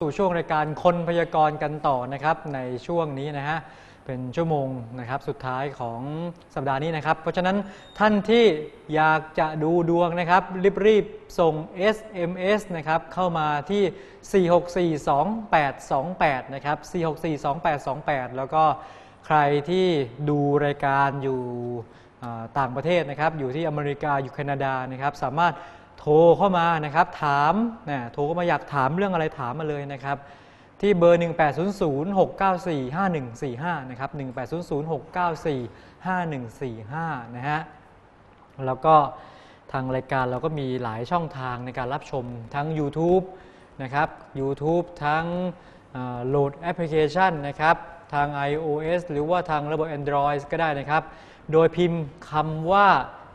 สู่ช่วงรายการคนพยากรณ์กันต่อนะครับในช่วงนี้นะฮะเป็นชั่วโมงนะครับสุดท้ายของสัปดาห์นี้นะครับเพราะฉะนั้นท่านที่อยากจะดูดวงนะครับรีบส่ง SMS นะครับเข้ามาที่ 4642828 นะครับ 4642828 แล้วก็ใครที่ดูรายการอยู่ต่างประเทศนะครับอยู่ที่อเมริกาอยู่แคนาดานะครับสามารถโทรเข้ามานะครับถามโทรเข้ามาอยากถามเรื่องอะไรถามมาเลยนะครับที่เบอร์ 1800-694-5145 นะครับ 1800-694-5145 นะฮะแล้วก็ทางรายการเราก็มีหลายช่องทางในการรับชมทั้ง YouTube นะครับ YouTube ทั้งโหลดแอปพลิเคชันนะครับทาง iOS หรือว่าทางระบบ Android ก็ได้นะครับโดยพิมพ์คำว่า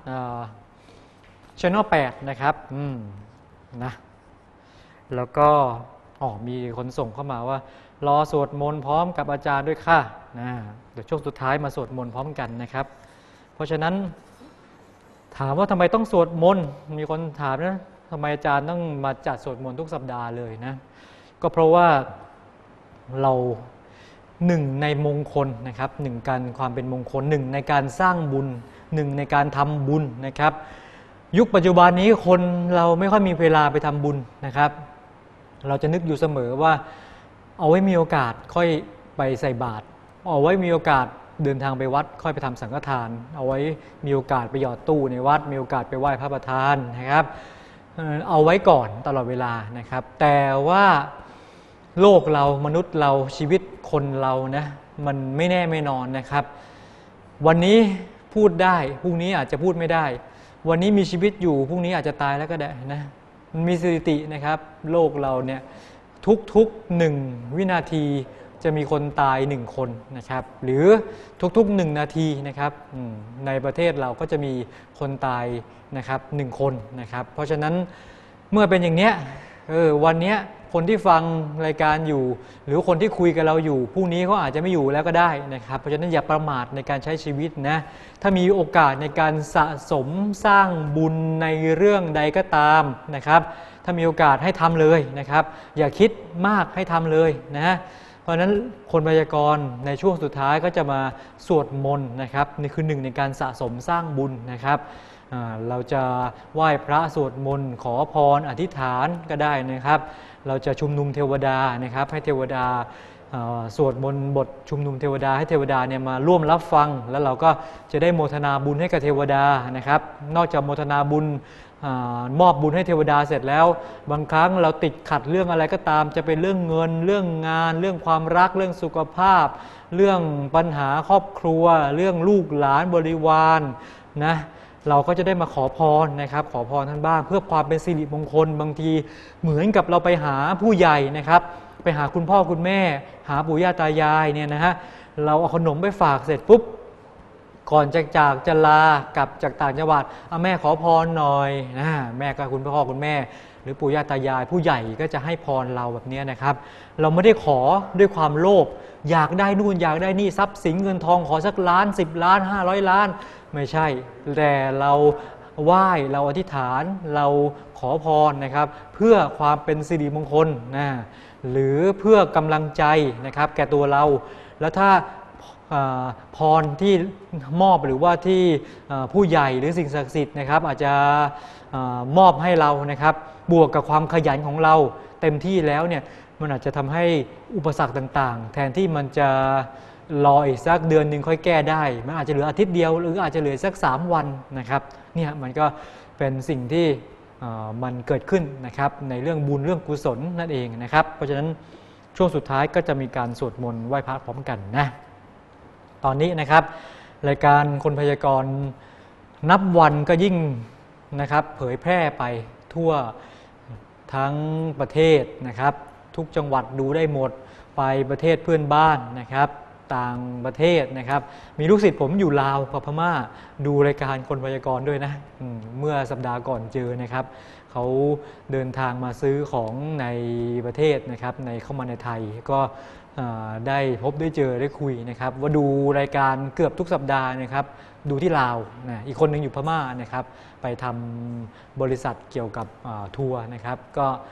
Channel 8 นะครับนะแล้วก็มีคนส่งเข้ามาว่ารอสวดมนต์พร้อมกับอาจารย์ด้วยค่ะเดี๋ยวช่วงสุดท้ายมาสวดมนต์พร้อมกันนะครับเพราะฉะนั้นถามว่าทำไมต้องสวดมนต์มีคนถามนะทำไมอาจารย์ต้องมาจัดสวดมนต์ทุกสัปดาห์เลยนะก็เพราะว่าเราหนึ่งในมงคลนะครับหนึ่งการความเป็นมงคลหนึ่งในการสร้างบุญหนึ่งในการทำบุญนะครับยุคปัจจุบันนี้คนเราไม่ค่อยมีเวลาไปทำบุญนะครับเราจะนึกอยู่เสมอว่าเอาไว้มีโอกาสค่อยไปใส่บาตรเอาไว้มีโอกาสเดินทางไปวัดค่อยไปทำสังฆทานเอาไว้มีโอกาสไปหยอดตู้ในวัดมีโอกาสไปไหว้พระประธานนะครับเอาไว้ก่อนตลอดเวลานะครับแต่ว่าโลกเรามนุษย์เราชีวิตคนเรานะมันไม่แน่ไม่นอนนะครับวันนี้พูดได้พรุ่งนี้อาจจะพูดไม่ได้วันนี้มีชีวิตอยู่พรุ่งนี้อาจจะตายแล้วก็ได้นะมันมีสถิตินะครับโลกเราเนี่ยทุกๆ1 วินาทีจะมีคนตาย1 คนนะครับหรือทุกๆ1 นาทีนะครับในประเทศเราก็จะมีคนตายนะครับ1 คนนะครับเพราะฉะนั้นเมื่อเป็นอย่างเนี้ยวันนี้คนที่ฟังรายการอยู่หรือคนที่คุยกับเราอยู่พรุ่งนี้เขาอาจจะไม่อยู่แล้วก็ได้นะครับเพราะฉะนั้นอย่าประมาทในการใช้ชีวิตนะถ้ามีโอกาสในการสะสมสร้างบุญในเรื่องใดก็ตามนะครับถ้ามีโอกาสให้ทำเลยนะครับอย่าคิดมากให้ทำเลยนะเพราะฉะนั้นคนพยากรณ์ในช่วงสุดท้ายก็จะมาสวดมนต์นะครับนี่คือหนึ่งในการสะสมสร้างบุญนะครับเราจะไหว้พระสวดมนต์ขอพรอธิษฐานก็ได้นะครับเราจะชุมนุมเทวดานะครับให้เทวดาสวดมนต์บทชุมนุมเทวดาให้เทวดาเนี่ยมาร่วมรับฟังแล้วเราก็จะได้โมทนาบุญให้กับเทวดานะครับนอกจากโมทนาบุญมอบบุญให้เทวดาเสร็จแล้วบางครั้งเราติดขัดเรื่องอะไรก็ตามจะเป็นเรื่องเงินเรื่องงานเรื่องความรักเรื่องสุขภาพเรื่องปัญหาครอบครัวเรื่องลูกหลานบริวารนะเราก็จะได้มาขอพรนะครับขอพรท่านบ้างเพื่อความเป็นสิริมงคลบางทีเหมือนกับเราไปหาผู้ใหญ่นะครับไปหาคุณพ่อคุณแม่หาปู่ย่าตายายเนี่ยนะฮะเราเอาขนมไปฝากเสร็จปุ๊บก่อนจะลากลับจากต่างจังหวัดแม่ขอพรหน่อยแม่ก็คุณพ่อคุณแม่หรือปู่ย่าตายายผู้ใหญ่ก็จะให้พรเราแบบนี้นะครับเราไม่ได้ขอด้วยความโลภอยากได้นู่นอยากได้นี่ทรัพย์สินเงินทองขอสักล้าน10 ล้าน500 ล้านไม่ใช่แต่เราไหว้เราอธิษฐานเราขอพรนะครับเพื่อความเป็นสิริมงคลนะหรือเพื่อกำลังใจนะครับแก่ตัวเราแล้วถ้าพรที่มอบหรือว่าที่ผู้ใหญ่หรือสิ่งศักดิ์สิทธิ์นะครับอาจจะมอบให้เรานะครับบวกกับความขยันของเราเต็มที่แล้วเนี่ยมันอาจจะทำให้อุปสรรคต่างๆแทนที่มันจะรออีกสักเดือนหนึ่งค่อยแก้ได้มันอาจจะเหลืออาทิตย์เดียวหรืออาจจะเหลือสัก3 วันนะครับเนี่ยมันก็เป็นสิ่งที่มันเกิดขึ้นนะครับในเรื่องบุญเรื่องกุศลนั่นเองนะครับเพราะฉะนั้นช่วงสุดท้ายก็จะมีการสวดมนต์ไหว้พระพร้อมกันนะตอนนี้นะครับรายการคนพยากรณ์นับวันก็ยิ่งนะครับเผยแพร่ไปทั่วทั้งประเทศนะครับทุกจังหวัดดูได้หมดไปประเทศเพื่อนบ้านนะครับต่างประเทศนะครับมีลูกศิษย์ผมอยู่ลาวกับพม่าดูรายการคนพยากรณ์ด้วยนะเมื่อสัปดาห์ก่อนเจอนะครับเขาเดินทางมาซื้อของในประเทศนะครับในเข้ามาในไทยก็ได้พบได้เจอได้คุยนะครับว่าดูรายการเกือบทุกสัปดาห์นะครับดูที่ลาวนะอีกคนหนึ่งอยู่พม่านะครับไปทำบริษัทเกี่ยวกับทัวร์นะครับก็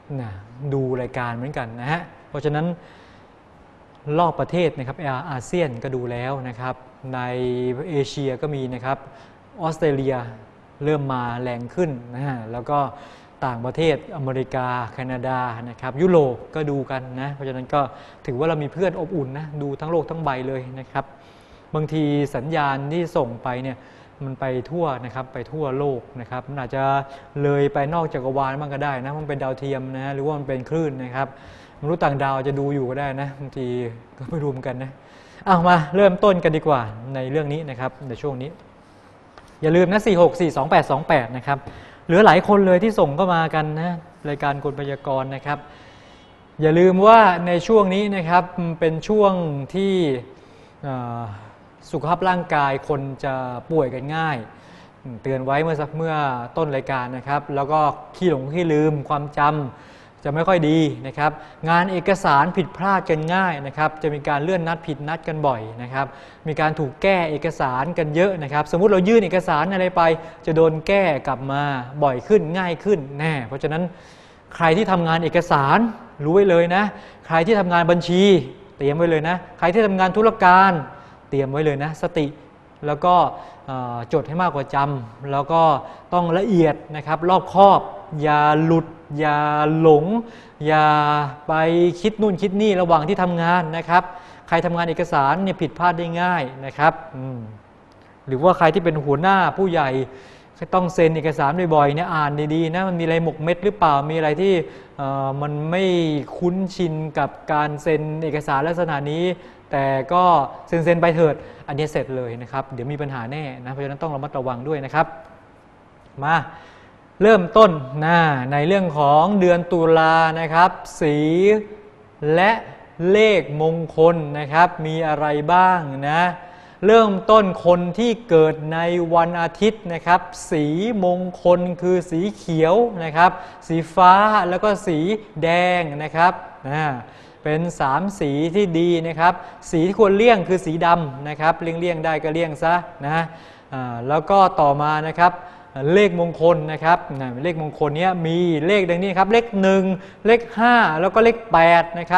นะดูรายการเหมือนกันนะฮะเพราะฉะนั้นรอบประเทศนะครับอาเซียนก็ดูแล้วนะครับในเอเชียก็มีนะครับออสเตรเลียเริ่มมาแรงขึ้นนะฮะแล้วก็ต่างประเทศอเมริกาแคนาดานะครับยุโรปก็ดูกันนะเพราะฉะนั้นก็ถือว่าเรามีเพื่อนอบอุ่นนะดูทั้งโลกทั้งใบเลยนะครับบางทีสัญญาณที่ส่งไปเนี่ยมันไปทั่วนะครับไปทั่วโลกนะครับมันอาจจะเลยไปนอกจักรวาลบ้างก็ได้นะมันเป็นดาวเทียมนะหรือว่ามันเป็นคลื่นนะครับมนุษย์ต่างดาวจะดูอยู่ก็ได้นะบางทีก็ไม่รู้เหมือนกันนะเอามาเริ่มต้นกันดีกว่าในเรื่องนี้นะครับในช่วงนี้อย่าลืมนะ4642828นะครับเหลือหลายคนเลยที่ส่งเข้ามากันนะรายการกลพยากรณ์นะครับอย่าลืมว่าในช่วงนี้นะครับเป็นช่วงที่สุขภาพร่างกายคนจะป่วยกันง่ายเตือนไว้เมื่อต้นรายการนะครับแล้วก็ขี้หลงขี้ลืมความจำจะไม่ค่อยดีนะครับงานเอกสารผิดพลาดกันง่ายนะครับจะมีการเลื่อนนัดผิดนัดกันบ่อยนะครับมีการถูกแก้เอกสารกันเยอะนะครับสมมุติเรายื่นเอกสารอะไรไปจะโดนแก้กลับมาบ่อยขึ้นง่ายขึ้นแน่เพราะฉะนั้นใครที่ทำงานเอกสารรู้ไว้เลยนะใครที่ทำงานบัญชีเตรียมไว้เลยนะใครที่ทำงานธุรการเตรียมไว้เลยนะสติแล้วก็จดให้มากกว่าจำแล้วก็ต้องละเอียดนะครับรอบคอบอย่าหลุดอย่าหลงอย่าไปคิดนู่นคิดนี่ระหว่างที่ทำงานนะครับใครทำงานเอกสารเนี่ยผิดพลาดได้ง่ายนะครับหรือว่าใครที่เป็นหัวหน้าผู้ใหญ่ต้องเซ็นเอกสารบ่อยๆเนี่ยอ่านดีๆนะมันมีอะไรหมกเม็ดหรือเปล่ามีอะไรที่มันไม่คุ้นชินกับการเซ็นเอกสารลักษณะนี้แต่ก็เซ็นไปเถิดอันนี้เสร็จเลยนะครับเดี๋ยวมีปัญหาแน่นะเพราะฉะนั้นต้องระมัดระวังด้วยนะครับมาเริ่มต้นในเรื่องของเดือนตุลานะครับสีและเลขมงคลนะครับมีอะไรบ้างนะเริ่มต้นคนที่เกิดในวันอาทิตย์นะครับสีมงคลคือสีเขียวนะครับสีฟ้าแล้วก็สีแดงนะครับเป็น3สีที่ดีนะครับสีที่ควรเลี่ยงคือสีดำนะครับเลี่ยงได้ก็เลี่ยงซะนะแล้วก็ต่อมานะครับเลขมงคลนะครับเลขมงคลนี้มีเลขดังนี้ครับเลข1เลข5แล้วก็เลข8นะครับ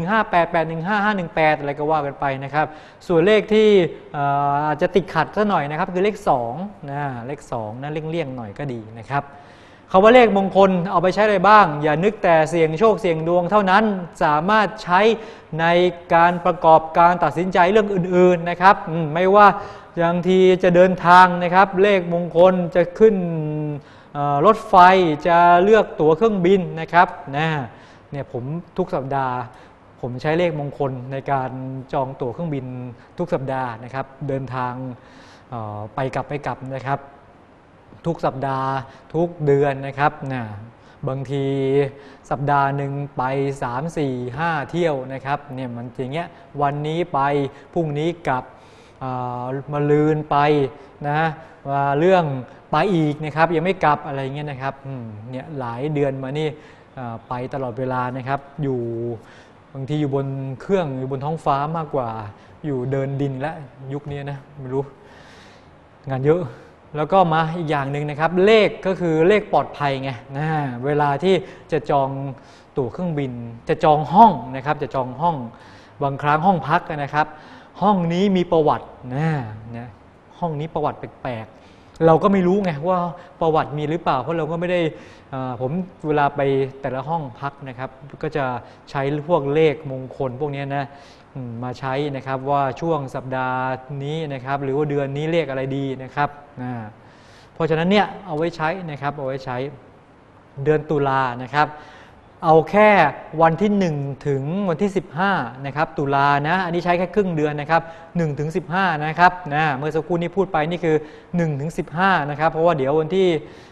158815518อะไรก็ว่ากันไปนะครับส่วนเลขที่อาจจะติดขัดซะหน่อยนะครับคือเลข2เลข2นะเลี่ยงหน่อยก็ดีนะครับคำว่าเลขมงคลเอาไปใช้อะไรบ้างอย่านึกแต่เสี่ยงโชคเสี่ยงดวงเท่านั้นสามารถใช้ในการประกอบการตัดสินใจเรื่องอื่นๆนะครับไม่ว่าบางทีจะเดินทางนะครับเลขมงคลจะขึ้นรถไฟจะเลือกตั๋วเครื่องบินนะครับเนี่ยผมทุกสัปดาห์ผมใช้เลขมงคลในการจองตั๋วเครื่องบินทุกสัปดาห์นะครับเดินทางไปกลับนะครับทุกสัปดาห์ทุกเดือนนะครับบางทีสัปดาห์หนึ่งไป3 4 5เที่ยวนะครับเนี่ยมันอย่างเงี้ยวันนี้ไปพรุ่งนี้กลับมาลืนไปนะเรื่องไปอีกนะครับยังไม่กลับอะไรเงี้ยนะครับเนี่ยหลายเดือนมานี่ไปตลอดเวลานะครับอยู่บางทีอยู่บนเครื่องอยู่บนท้องฟ้ามากกว่าอยู่เดินดินและยุคนี้นะไม่รู้งานเยอะแล้วก็มาอีกอย่างหนึ่งนะครับเลขก็คือเลขปลอดภัยไงเวลาที่จะจองตั๋วเครื่องบินจะจองห้องนะครับจะจองห้องบางครั้งห้องพักนะครับห้องนี้มีประวัติห้องนี้ประวัติแปลกๆเราก็ไม่รู้ไงว่าประวัติมีหรือเปล่าเพราะเราก็ไม่ได้ผมเวลาไปแต่ละห้องพักนะครับก็จะใช้พวกเลขมงคลพวกนี้นะมาใช้นะครับว่าช่วงสัปดาห์นี้นะครับหรือว่าเดือนนี้เลขอะไรดีนะครับเพราะฉะนั้นเนี่ยเอาไว้ใช้นะครับเอาไว้ใช้เดือนตุลานะครับเอาแค่วันที่1ถึงวันที่15นะครับตุลานะอันนี้ใช้แค่ครึ่งเดือนนะครับ1ถึง15นะครับเมื่อสักครู่นี้พูดไปนี่คือ1ถึง15นะครับเพราะว่าเดี๋ยววันที่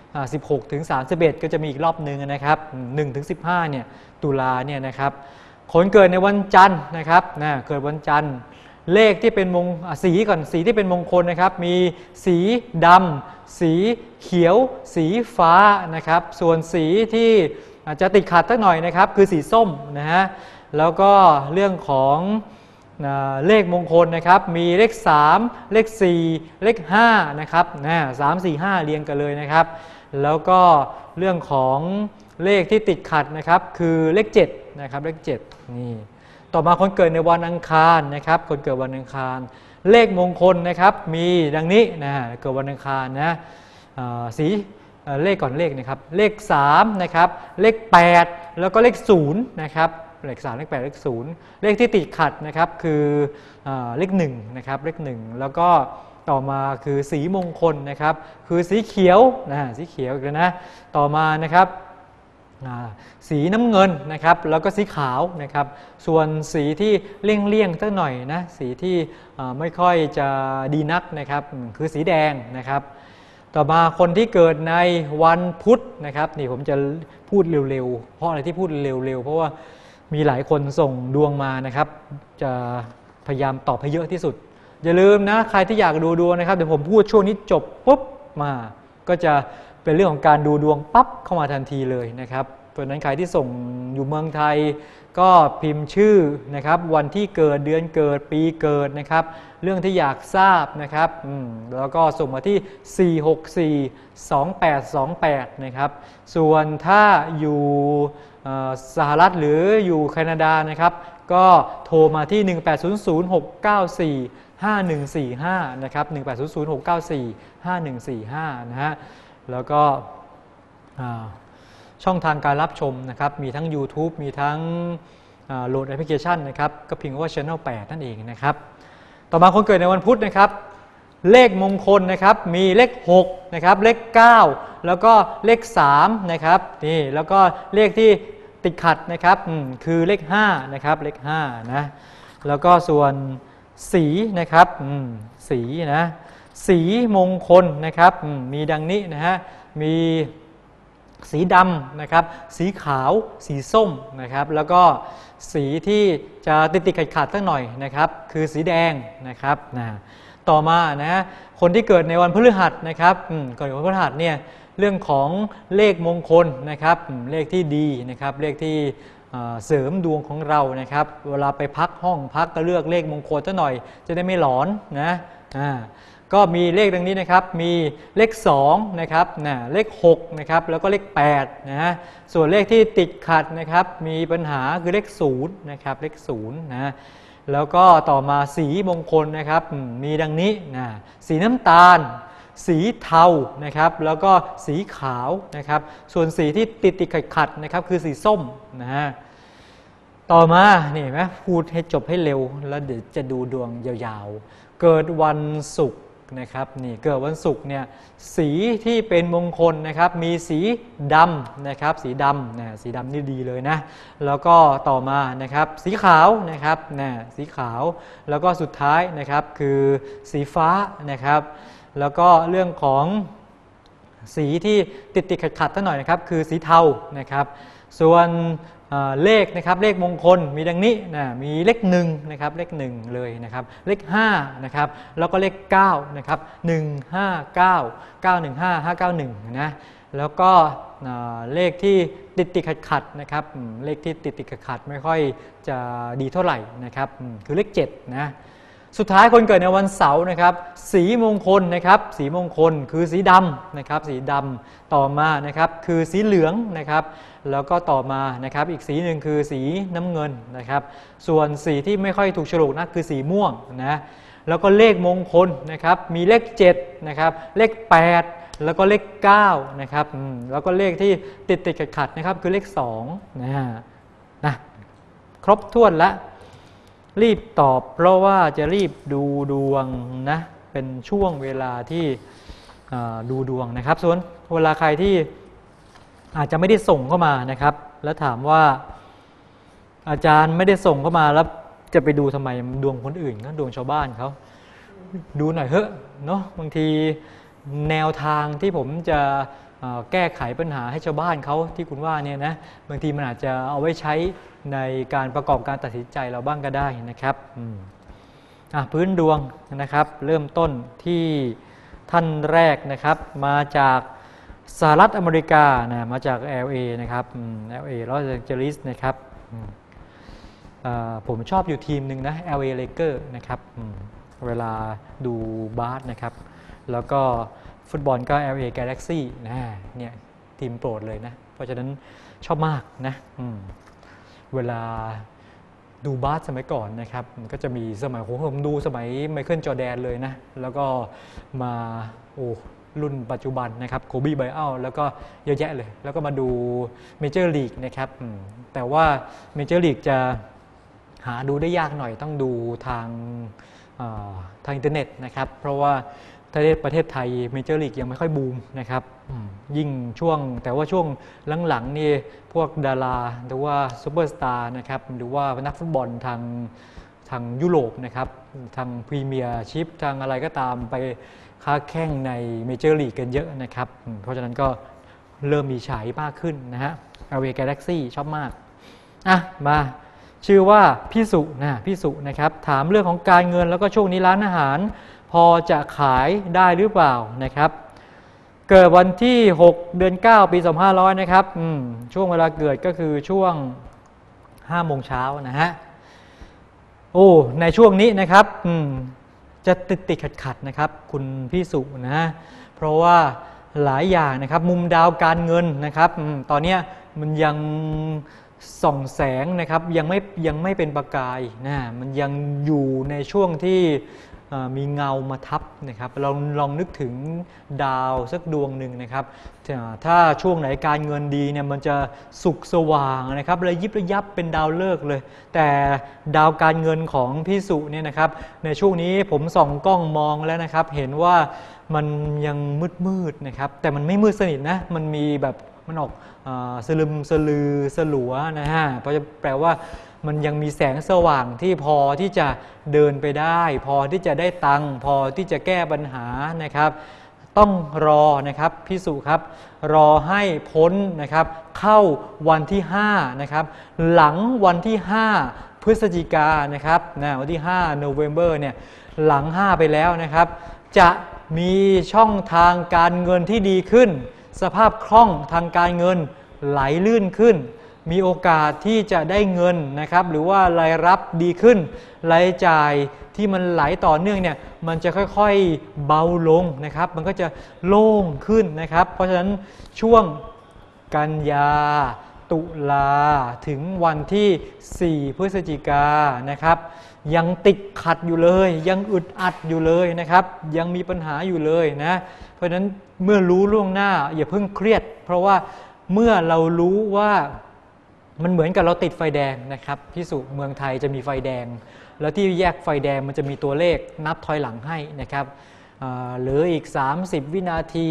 16ถึง31ก็จะมีอีกรอบนึงนะครับ1ถึง15เนี่ยตุลาเนี่ยนะครับคนเกิดในวันจันทร์นะครับเกิดวันจันทร์เลขที่เป็นสีก่อนสีที่เป็นมงคลนะครับมีสีดำสีเขียวสีฟ้านะครับส่วนสีที่อาจจะติดขัดสักหน่อยนะครับคือสีส้มนะฮะแล้วก็เรื่องของเลขมงคลนะครับมีเลข3เลข4เลข5นะครับ3 4 5เรียงกันเลยนะครับแล้วก็เรื่องของเลขที่ติดขัดนะครับคือเลข7นะครับเลข7นี่ต่อมาคนเกิดในวันอังคารนะครับคนเกิดวันอังคารเลขมงคลนะครับมีดังนี้นะเกิดวันอังคารนะสีเลขก่อนเลขนะครับเลข3นะครับเลข8แล้วก็เลข0นะครับเลข3เลข8เลข0เลขที่ติดขัดนะครับคือเลข1นะครับเลข1แล้วก็ต่อมาคือสีมงคลนะครับคือสีเขียวสีเขียวอีกแล้วนะต่อมานะครับสีน้ำเงินนะครับแล้วก็สีขาวนะครับส่วนสีที่เลี่ยงสักหน่อยนะสีที่ไม่ค่อยจะดีนักนะครับคือสีแดงนะครับต่อมาคนที่เกิดในวันพุธนะครับนี่ผมจะพูดเร็วๆเพราะอะไรที่พูดเร็วๆเพราะว่ามีหลายคนส่งดวงมานะครับจะพยายามตอบให้เยอะที่สุดอย่าลืมนะใครที่อยากดูดวงนะครับเดี๋ยวผมพูดช่วงนี้จบปุ๊บมาก็จะเป็นเรื่องของการดูดวงปั๊บเข้ามาทันทีเลยนะครับเพราะฉะนั้นใครที่ส่งอยู่เมืองไทยก็พิมพ์ชื่อนะครับวันที่เกิดเดือนเกิดปีเกิดนะครับเรื่องที่อยากทราบนะครับแล้วก็ส่งมาที่ 4642828นะครับส่วนถ้าอยู่สหรัฐหรืออยู่แคนาดานะครับก็โทรมาที่ 1800-694-5145นะครับ 1800-694-5145นะฮะแล้วก็ช่องทางการรับชมนะครับมีทั้ง YouTube มีทั้งโหลดแอปพลิเคชันนะครับก็พิมพ์ว่า Channel 8 นั่นเองนะครับต่อมาคนเกิดในวันพุธนะครับเลขมงคลนะครับมีเลข6นะครับเลข9แล้วก็เลข3นะครับนี่แล้วก็เลขที่ติดขัดนะครับคือเลข5นะครับเลข5นะแล้วก็ส่วนสีนะครับสีนะสีมงคลนะครับมีดังนี้นะฮะมีสีดำนะครับสีขาวสีส้มนะครับแล้วก็สีที่จะติดขัดสักหน่อยนะครับคือสีแดงนะครับต่อมานะคนที่เกิดในวันพฤหัสนะครับก่อนวันพฤหัสเนี่ยเรื่องของเลขมงคลนะครับเลขที่ดีนะครับเลขที่เสริมดวงของเรานะครับเวลาไปพักห้องพักก็เลือกเลขมงคลสักหน่อยจะได้ไม่หลอนนะก็มีเลขดังนี้นะครับมีเลข2นะครับเลข6นะครับแล้วก็เลข8นะส่วนเลขที่ติดขัดนะครับมีปัญหาคือเลข0นะครับเลข0นะแล้วก็ต่อมาสีมงคลนะครับมีดังนี้นะสีน้ำตาลสีเทานะครับแล้วก็สีขาวนะครับส่วนสีที่ติดขัดนะครับคือสีส้มนะฮะต่อมานี่ไหมพูดให้จบให้เร็วแล้วเดี๋ยวจะดูดวงยาวๆเกิดวันศุกร์นะครับนี่เกิดวันศุกร์เนี่ยสีที่เป็นมงคลนะครับมีสีดำนะครับสีดำนะสีดำนี่ดีเลยนะแล้วก็ต่อมานะครับสีขาวนะครับสีขาวแล้วก็สุดท้ายนะครับคือสีฟ้านะครับแล้วก็เรื่องของสีที่ติดขัดๆท่าหน่อยนะครับคือสีเทานะครับส่วนเลขนะครับเลขมงคลมีดังนี้มีเลข1นะครับเลข1เลยนะครับเลข5นะครับแล้วก็เลข9นะครับ159 915 591นะแล้วก็เลขที่ติดขัดนะครับเลขที่ติดขัดไม่ค่อยจะดีเท่าไหร่นะครับคือเลข7นะสุดท้ายคนเกิดในวันเสาร์นะครับสีมงคลนะครับสีมงคลคือสีดำนะครับสีดำต่อมานะครับคือสีเหลืองนะครับแล้วก็ต่อมานะครับอีกสีหนึ่งคือสีน้ำเงินนะครับส่วนสีที่ไม่ค่อยถูกโฉลกนะคือสีม่วงนะแล้วก็เลขมงคลนะครับมีเลข7นะครับเลข8แล้วก็เลข9นะครับแล้วก็เลขที่ติดขัดนะครับคือเลข2นะครบถ้วนแล้วรีบตอบเพราะว่าจะรีบดูดวงนะเป็นช่วงเวลาที่ดูดวงนะครับส่วนเวลาใครที่อาจจะไม่ได้ส่งเข้ามานะครับแล้วถามว่าอาจารย์ไม่ได้ส่งเข้ามาแล้วจะไปดูทำไมดวงคนอื่นก็ดวงชาวบ้านเขาดูหน่อยเถอะเนาะบางทีแนวทางที่ผมจะแก้ไขปัญหาให้ชาวบ้านเขาที่คุณว่าเนี่ยนะบางทีมันอาจจะเอาไว้ใช้ในการประกอบการตัดสินใจเราบ้างก็ได้นะครับพื้นดวงนะครับเริ่มต้นที่ท่านแรกนะครับมาจากสหรัฐอเมริกานะมาจาก LA นะครับ LA ลอสแองเจลิสนะครับผมชอบอยู่ทีมหนึ่งนะ LA Lakers นะครับเวลาดูบาสนะครับแล้วก็ฟุตบอลก็ LA Galaxy นะเนี่ยทีมโปรดเลยนะเพราะฉะนั้นชอบมากนะเวลาดูบาสสมัยก่อนนะครับมันก็จะมีสมัยผมดูสมัยไมเคิลจอร์แดนเลยนะแล้วก็มารุ่นปัจจุบันนะครับโคบีไบรอันแล้วก็เยอะแยะเลยแล้วก็มาดูเมเจอร์ลีกนะครับแต่ว่าเมเจอร์ลีกจะหาดูได้ยากหน่อยต้องดูทางอินเทอร์เน็ตนะครับเพราะว่าประเทศไทยเมเจอร์ลีกยังไม่ค่อยบูมนะครับยิ่งแต่ว่าช่วงหลังๆนี่พวกดาราหรือว่าซูเปอร์สตาร์นะครับหรือว่านักฟุตบอลทางยุโรปนะครับทางพรีเมียร์ชิพทางอะไรก็ตามไปค้าแข่งในเมเจอร์ลีกกันเยอะนะครับเพราะฉะนั้นก็เริ่มมีฉายมากขึ้นนะฮะLA Galaxy ชอบมากมาชื่อว่าพี่สุนะครับถามเรื่องของการเงินแล้วก็ช่วงนี้ร้านอาหารพอจะขายได้หรือเปล่านะครับเกิดวันที่6 เดือน 9 ปี2500นะครับช่วงเวลาเกิดก็คือช่วง5 โมงเช้านะฮะในช่วงนี้นะครับจะติดขัดนะครับคุณพี่สุนะเพราะว่าหลายอย่างนะครับมุมดาวการเงินนะครับตอนนี้มันยังส่องแสงนะครับยังไม่เป็นประกายนะมันยังอยู่ในช่วงที่มีเงามาทับนะครับเราลองนึกถึงดาวสักดวงหนึ่งนะครับถ้าช่วงไหนการเงินดีเนี่ยมันจะสุกสว่างนะครับระยิบระยับเป็นดาวฤกษ์เลยแต่ดาวการเงินของพี่สุเนี่ยนะครับในช่วงนี้ผมส่องกล้องมองแล้วนะครับเห็นว่ามันยังมืดนะครับแต่มันไม่มืดสนิทนะมันมีแบบมันออกสลึมสลือสลัวนะฮะเพราะจะแปลว่ามันยังมีแสงสว่างที่พอที่จะเดินไปได้พอที่จะได้ตังค์พอที่จะแก้ปัญหานะครับต้องรอนะครับพี่สุครับรอให้พ้นนะครับเข้าวันที่5นะครับหลังวันที่5พฤศจิกายนนะครับวันที่5 November เนี่ยหลัง5ไปแล้วนะครับจะมีช่องทางการเงินที่ดีขึ้นสภาพคล่องทางการเงินไหลลื่นขึ้นมีโอกาสที่จะได้เงินนะครับหรือว่ารายรับดีขึ้นรายจ่ายที่มันไหลต่อเนื่องเนี่ยมันจะค่อยๆเบาลงนะครับมันก็จะโล่งขึ้นนะครับเพราะฉะนั้นช่วงกันยาตุลาถึงวันที่4 พฤศจิกายนนะครับยังติดขัดอยู่เลยยังอึดอัดอยู่เลยนะครับยังมีปัญหาอยู่เลยนะเพราะฉะนั้นเมื่อรู้ล่วงหน้าอย่าเพิ่งเครียดเพราะว่าเมื่อเรารู้ว่ามันเหมือนกับเราติดไฟแดงนะครับที่สุเมืองไทยจะมีไฟแดงแล้วที่แยกไฟแดงมันจะมีตัวเลขนับถอยหลังให้นะครับเหลืออีก30 วินาที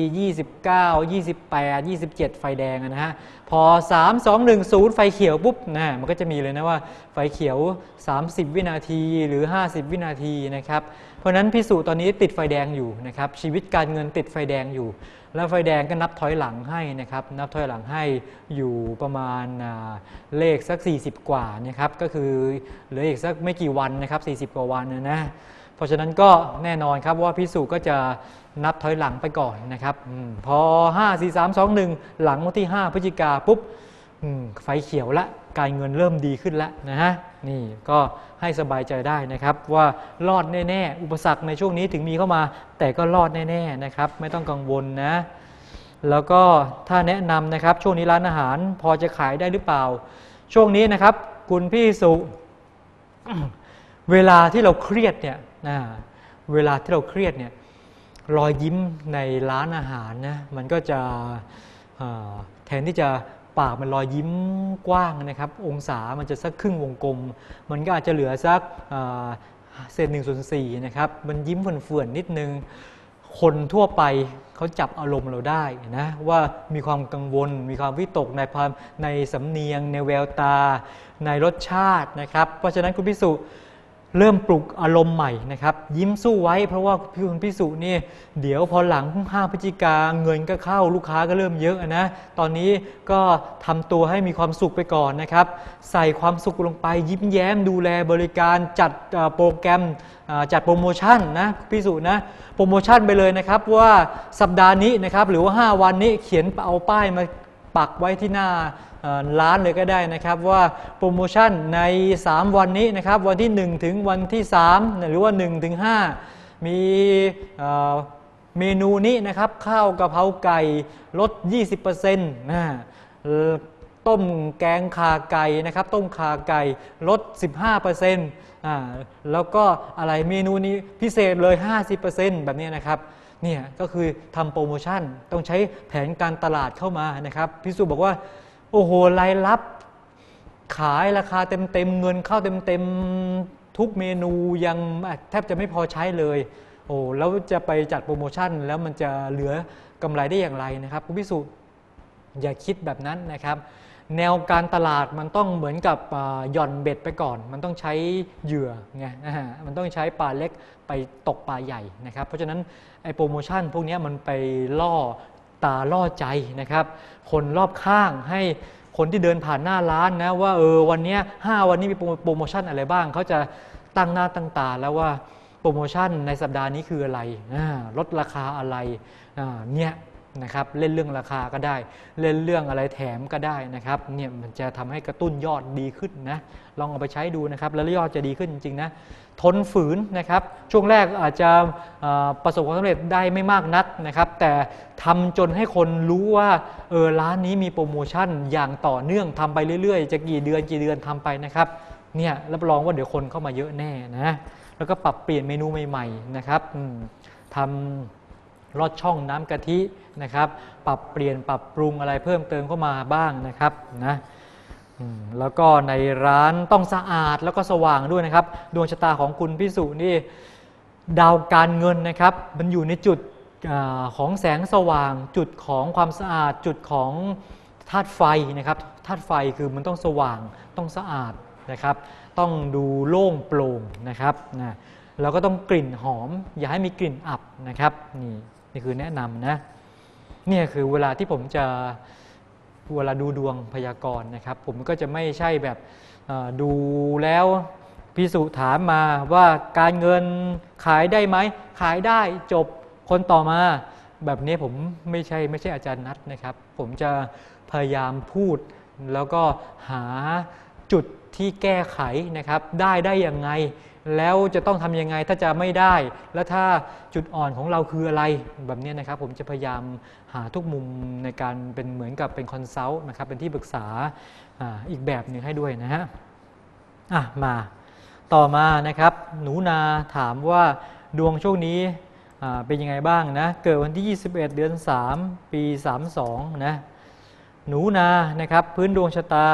29 28 27ไฟแดงนะฮะพอ3 2 1 0ไฟเขียวปุ๊บนะมันก็จะมีเลยนะว่าไฟเขียว30 วินาทีหรือ50 วินาทีนะครับเพราะนั้นพิสูจน์ตอนนี้ติดไฟแดงอยู่นะครับชีวิตการเงินติดไฟแดงอยู่แล้วไฟแดงก็นับถอยหลังให้นะครับนับถอยหลังให้อยู่ประมาณเลขสัก40 กว่านะครับก็คือเหลืออีกสักไม่กี่วันนะครับ40 กว่าวันนะเพราะฉะนั้นก็แน่นอนครับว่าพิสูจน์ก็จะนับถอยหลังไปก่อนนะครับพอ5 4 3 2 1หลังวันที่5 พฤศจิกาปุ๊บไฟเขียวละการเงินเริ่มดีขึ้นแล้วนะฮะนี่ก็ให้สบายใจได้นะครับว่ารอดแน่ๆอุปสรรคในช่วงนี้ถึงมีเข้ามาแต่ก็รอดแน่ๆนะครับไม่ต้องกังวลนะแล้วก็ถ้าแนะนำนะครับช่วงนี้ร้านอาหารพอจะขายได้หรือเปล่าช่วงนี้นะครับคุณพี่สุ เวลาที่เราเครียดเนี่ยเวลาที่เราเครียดเนี่ยรอยยิ้มในร้านอาหารนะมันก็จะแทนที่จะปากมันรอยยิ้มกว้างนะครับองศามันจะสักครึ่งวงกลมมันก็อาจจะเหลือสักเศษ1/4นะครับมันยิ้มเฟื่อนๆนิดนึงคนทั่วไปเขาจับอารมณ์เราได้นะว่ามีความกังวลมีความวิตกในสำเนียงในแววตาในรสชาตินะครับเพราะฉะนั้นคุณพิสุเริ่มปลุกอารมณ์ใหม่นะครับยิ้มสู้ไว้เพราะว่าคุณพิสุนี่เดี๋ยวพอหลัง5 พฤศจิกาเงินก็เข้าลูกค้าก็เริ่มเยอะนะตอนนี้ก็ทำตัวให้มีความสุขไปก่อนนะครับใส่ความสุขลงไปยิ้มแย้มดูแลบริการจัดโปรแกรมจัดโปรโมชั่นนะพิสุนะโปรโมชั่นไปเลยนะครับว่าสัปดาห์นี้นะครับหรือว่า5 วันนี้เขียนเอาป้ายมาปักไว้ที่หน้าร้านเลยก็ได้นะครับว่าโปรโมชั่นใน3 วันนี้นะครับวันที่1ถึงวันที่3หรือว่า1ถึง5มีเมนูนี้นะครับข้าวกะเพราไก่ลด 20% นะต้มแกงข่าไก่นะครับต้มข่าไก่ลด 15%แล้วก็อะไรเมนูนี้พิเศษเลย 50% แบบนี้นะครับเนี่ยก็คือทำโปรโมชั่นต้องใช้แผนการตลาดเข้ามานะครับพี่สุบอกว่าโอ้โหรายรับขายราคาเต็มเงินเข้าเต็มทุกเมนูยังแทบจะไม่พอใช้เลยโอ้แล้วจะไปจัดโปรโมชั่นแล้วมันจะเหลือกำไรได้อย่างไรนะครับคุณพี่สุอย่าคิดแบบนั้นนะครับแนวการตลาดมันต้องเหมือนกับหย่อนเบ็ดไปก่อนมันต้องใช้เหยื่อไงมันต้องใช้ปลาเล็กไปตกปลาใหญ่นะครับเพราะฉะนั้นไอ้โปรโมชั่นพวกนี้มันไปล่อตาล่อใจนะครับคนรอบข้างให้คนที่เดินผ่านหน้าร้านนะว่าวันนี้5วันนี้มีโปรโมชั่นอะไรบ้างเขาจะตั้งหน้าตั้งตาแล้วว่าโปรโมชั่นในสัปดาห์นี้คืออะไรลดราคาอะไรเนี่ยนะครับเล่นเรื่องราคาก็ได้เล่นเรื่องอะไรแถมก็ได้นะครับเนี่ยมันจะทำให้กระตุ้นยอดดีขึ้นนะลองเอาไปใช้ดูนะครับแล้วยอดจะดีขึ้นจริงๆนะทนฝืนนะครับช่วงแรกอาจจะประสบความสำเร็จได้ไม่มากนักนะครับแต่ทำจนให้คนรู้ว่าร้านนี้มีโปรโมชั่นอย่างต่อเนื่องทำไปเรื่อยๆจะกี่เดือนทำไปนะครับเนี่ยรับรองว่าเดี๋ยวคนเข้ามาเยอะแน่นะแล้วก็ปรับเปลี่ยนเมนูใหม่ๆนะครับทำลอดช่องน้ำกะทินะครับปรับเปลี่ยนปรับปรุงอะไรเพิ่มเติมเข้ามาบ้างนะครับนะแล้วก็ในร้านต้องสะอาดแล้วก็สว่างด้วยนะครับดวงชะตาของคุณพิสุนี่ดาวการเงินนะครับมันอยู่ในจุดของแสงสว่างจุดของความสะอาดจุดของธาตุไฟนะครับธาตุไฟคือมันต้องสว่างต้องสะอาดนะครับต้องดูโล่งโปร่งนะครับนะแล้วก็ต้องกลิ่นหอมอย่าให้มีกลิ่นอับนะครับนี่คือแนะนำนะเนี่ยคือเวลาที่ผมจะเวลาดูดวงพยากรณ์นะครับผมก็จะไม่ใช่แบบดูแล้วพิสุถามมาว่าการเงินขายได้ไหมขายได้จบคนต่อมาแบบนี้ผมไม่ใช่อาจารย์นัทนะครับผมจะพยายามพูดแล้วก็หาจุดที่แก้ไขนะครับได้ยังไงแล้วจะต้องทำยังไงถ้าจะไม่ได้แล้วถ้าจุดอ่อนของเราคืออะไรแบบนี้นะครับผมจะพยายามหาทุกมุมในการเป็นเหมือนกับเป็นคอนซัลท์นะครับเป็นที่ปรึกษาอีกแบบหนึ่งให้ด้วยนะฮะมาต่อมานะครับหนูนาถามว่าดวงช่วงนี้เป็นยังไงบ้างนะเกิดวันที่21เดือน3ปี32นะหนูนานะครับพื้นดวงชะตา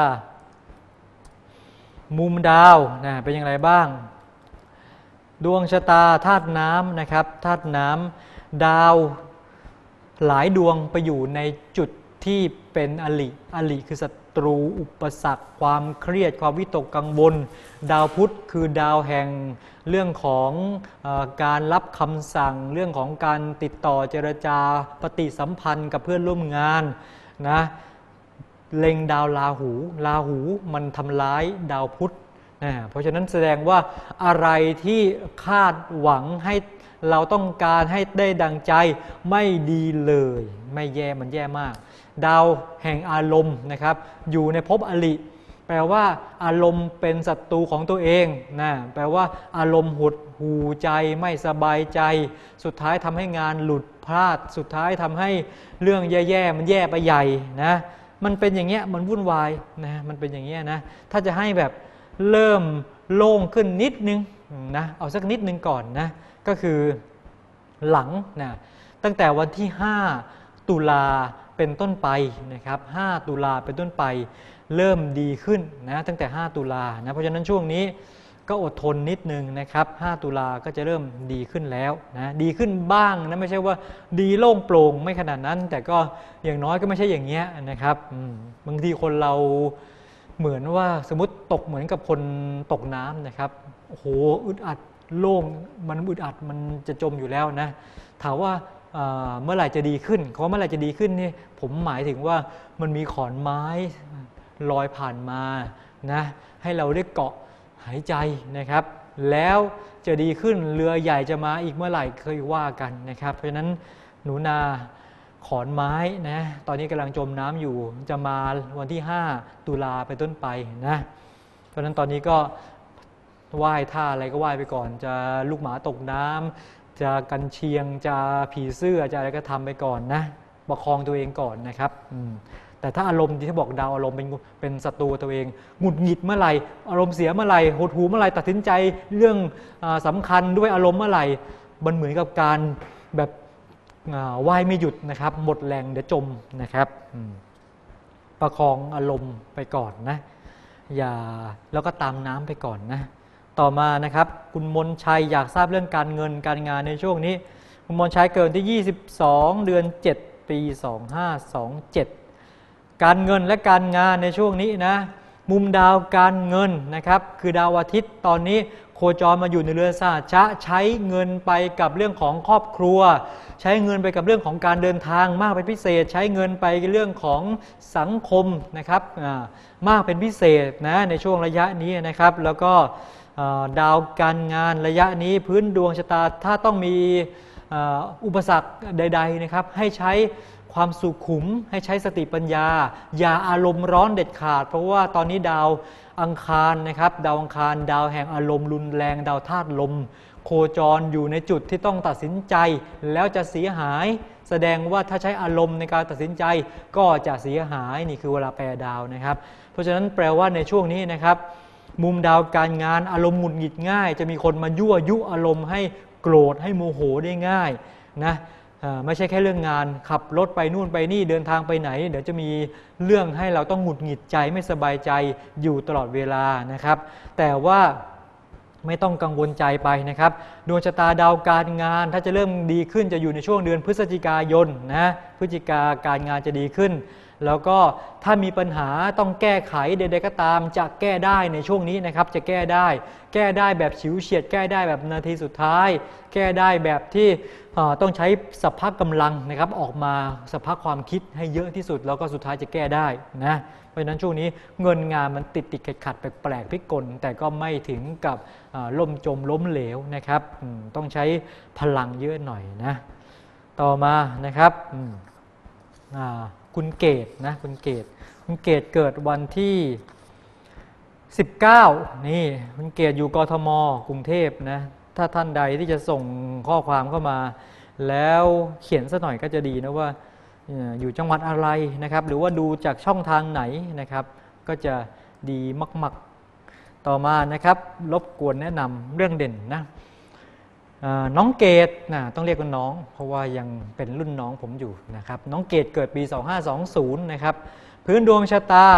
มุมดาวนะเป็นอย่างไรบ้างดวงชะตาธาตุน้ำนะครับธาตุน้ำดาวหลายดวงไปอยู่ในจุดที่เป็นอลิคือศัตรูอุปสรรคความเครียดความวิตกกังวลดาวพุธคือดาวแห่งเรื่องของการรับคำสั่งเรื่องของการติดต่อเจรจาปฏิสัมพันธ์กับเพื่อนร่วมงานนะเล็งดาวราหูมันทำร้ายดาวพุธเพราะฉะนั้นแสดงว่าอะไรที่คาดหวังให้เราต้องการให้ได้ดังใจไม่ดีเลยไม่แย่มันแย่มากดาวแห่งอารมณ์นะครับอยู่ในภพอลิแปลว่าอารมณ์เป็นศัตรูของตัวเองนะแปลว่าอารมณ์หดหู่ใจไม่สบายใจสุดท้ายทำให้งานหลุดพลาดสุดท้ายทำให้เรื่องแย่ๆมันแย่ไปใหญ่นะมันเป็นอย่างเงี้ยมันวุ่นวายนะมันเป็นอย่างเงี้ยนะถ้าจะให้แบบเริ่มโล่งขึ้นนิดนึงนะเอาสักนิดนึงก่อนนะก็คือหลังนะตั้งแต่วันที่5ตุลาเป็นต้นไปนะครับ5ตุลาเป็นต้นไปเริ่มดีขึ้นนะตั้งแต่5ตุลานะเพราะฉะนั้นช่วงนี้ก็อดทนนิดนึงนะครับ5ตุลาก็จะเริ่มดีขึ้นแล้วนะดีขึ้นบ้างนะไม่ใช่ว่าดีโล่งโปร่งไม่ขนาดนั้นแต่ก็อย่างน้อยก็ไม่ใช่อย่างเงี้ยนะครับบางทีคนเราเหมือนว่าสมมติตกเหมือนกับคนตกน้ำนะครับโอ้โหอึดอัดโล่งมันอึดอัดมันจะจมอยู่แล้วนะถามว่าเมื่อไหร่จะดีขึ้นเขาว่าเมื่อไหร่จะดีขึ้นนี่ผมหมายถึงว่ามันมีขอนไม้ลอยผ่านมานะให้เราได้เกาะหายใจนะครับแล้วจะดีขึ้นเรือใหญ่จะมาอีกเมื่อไหร่เคยว่ากันนะครับเพราะฉะนั้นหนูนาขอนไม้นะตอนนี้กำลังจมน้ำอยู่จะมาวันที่5ตุลาเป็นต้นไปนะเพราะฉะนั้นตอนนี้ก็ไหว้ท่าอะไรก็ไหว้ไปก่อนจะลูกหมาตกน้ำจะกันเชียงจะผีเสื้อจะอะไรก็ทำไปก่อนนะประคองตัวเองก่อนนะครับแต่ถ้าอารมณ์ที่บอกดาวอารมณ์เป็นศัตรูตัวเองหงุดหงิดเมื่อไหร่อารมณ์เสียเมื่อไหร่หดหู่เมื่อไหร่ตัดสินใจเรื่องสำคัญด้วยอารมณ์เมื่อไหร่มันเหมือนกับการแบบว่ายไม่หยุดนะครับหมดแรงเดี๋ยวจมนะครับประคองอารมณ์ไปก่อนนะอย่าแล้วก็ตามน้ำไปก่อนนะต่อมานะครับคุณมนชัยอยากทราบเรื่องการเงินการงานในช่วงนี้คุณมนชัยเกิดที่22เดือน7ปี2527การเงินและการงานในช่วงนี้นะมุมดาวการเงินนะครับคือดาวอาทิตย์ตอนนี้โคจรมาอยู่ในเรือนสหัชชะใช้เงินไปกับเรื่องของครอบครัวใช้เงินไปกับเรื่องของการเดินทางมากเป็นพิเศษใช้เงินไปเรื่องของสังคมนะครับมากเป็นพิเศษนะในช่วงระยะนี้นะครับแล้วก็ดาวการงานระยะนี้พื้นดวงชะตาถ้าต้องมีอุปสรรคใดๆนะครับให้ใช้ความสุขุมให้ใช้สติปัญญาอย่าอารมณ์ร้อนเด็ดขาดเพราะว่าตอนนี้ดาวอังคารนะครับดาวอังคารดาวแห่งอารมณ์รุนแรงดาวธาตุลมโคจรอยู่ในจุดที่ต้องตัดสินใจแล้วจะเสียหายแสดงว่าถ้าใช้อารมณ์ในการตัดสินใจก็จะเสียหายนี่คือเวลาแปลดาวนะครับเพราะฉะนั้นแปลว่าในช่วงนี้นะครับมุมดาวการงานอารมณ์หงุดหงิดง่ายจะมีคนมายั่วยุอารมณ์ให้โกรธให้โมโหได้ง่ายนะไม่ใช่แค่เรื่องงานขับรถไปนู่นไปนี่เดินทางไปไหนเดี๋ยวจะมีเรื่องให้เราต้องหงุดหงิดใจไม่สบายใจอยู่ตลอดเวลานะครับแต่ว่าไม่ต้องกังวลใจไปนะครับดวงชะตาดาวการงานถ้าจะเริ่มดีขึ้นจะอยู่ในช่วงเดือนพฤศจิกายนนะพฤศจิกาการงานจะดีขึ้นแล้วก็ถ้ามีปัญหาต้องแก้ไขใดๆก็ตามจะแก้ได้ในช่วงนี้นะครับจะแก้ได้แบบฉิวเฉียดแก้ได้แบบนาทีสุดท้ายแก้ได้แบบที่ต้องใช้สัพพะกำลังนะครับออกมาสัพพะความคิดให้เยอะที่สุดแล้วก็สุดท้ายจะแก้ได้นะเพราะฉะนั้นช่วงนี้เงินงานมันติดขัดแปลกพิกลแต่ก็ไม่ถึงกับล่มจมล้มเหลวนะครับต้องใช้พลังเยอะหน่อยนะต่อมานะครับคุณเกตนะคุณเกตเกิดวันที่19นี่คุณเกตอยู่กทมกรุงเทพนะถ้าท่านใดที่จะส่งข้อความเข้ามาแล้วเขียนซะหน่อยก็จะดีนะว่าอยู่จังหวัดอะไรนะครับหรือว่าดูจากช่องทางไหนนะครับก็จะดีมากๆต่อมานะครับรบกวนแนะนำเรื่องเด่นนะน้องเกตนะต้องเรียกว่าน้องเพราะว่ายังเป็นรุ่นน้องผมอยู่นะครับน้องเกตเกิดปี2520นะครับพื้นดวงชะตา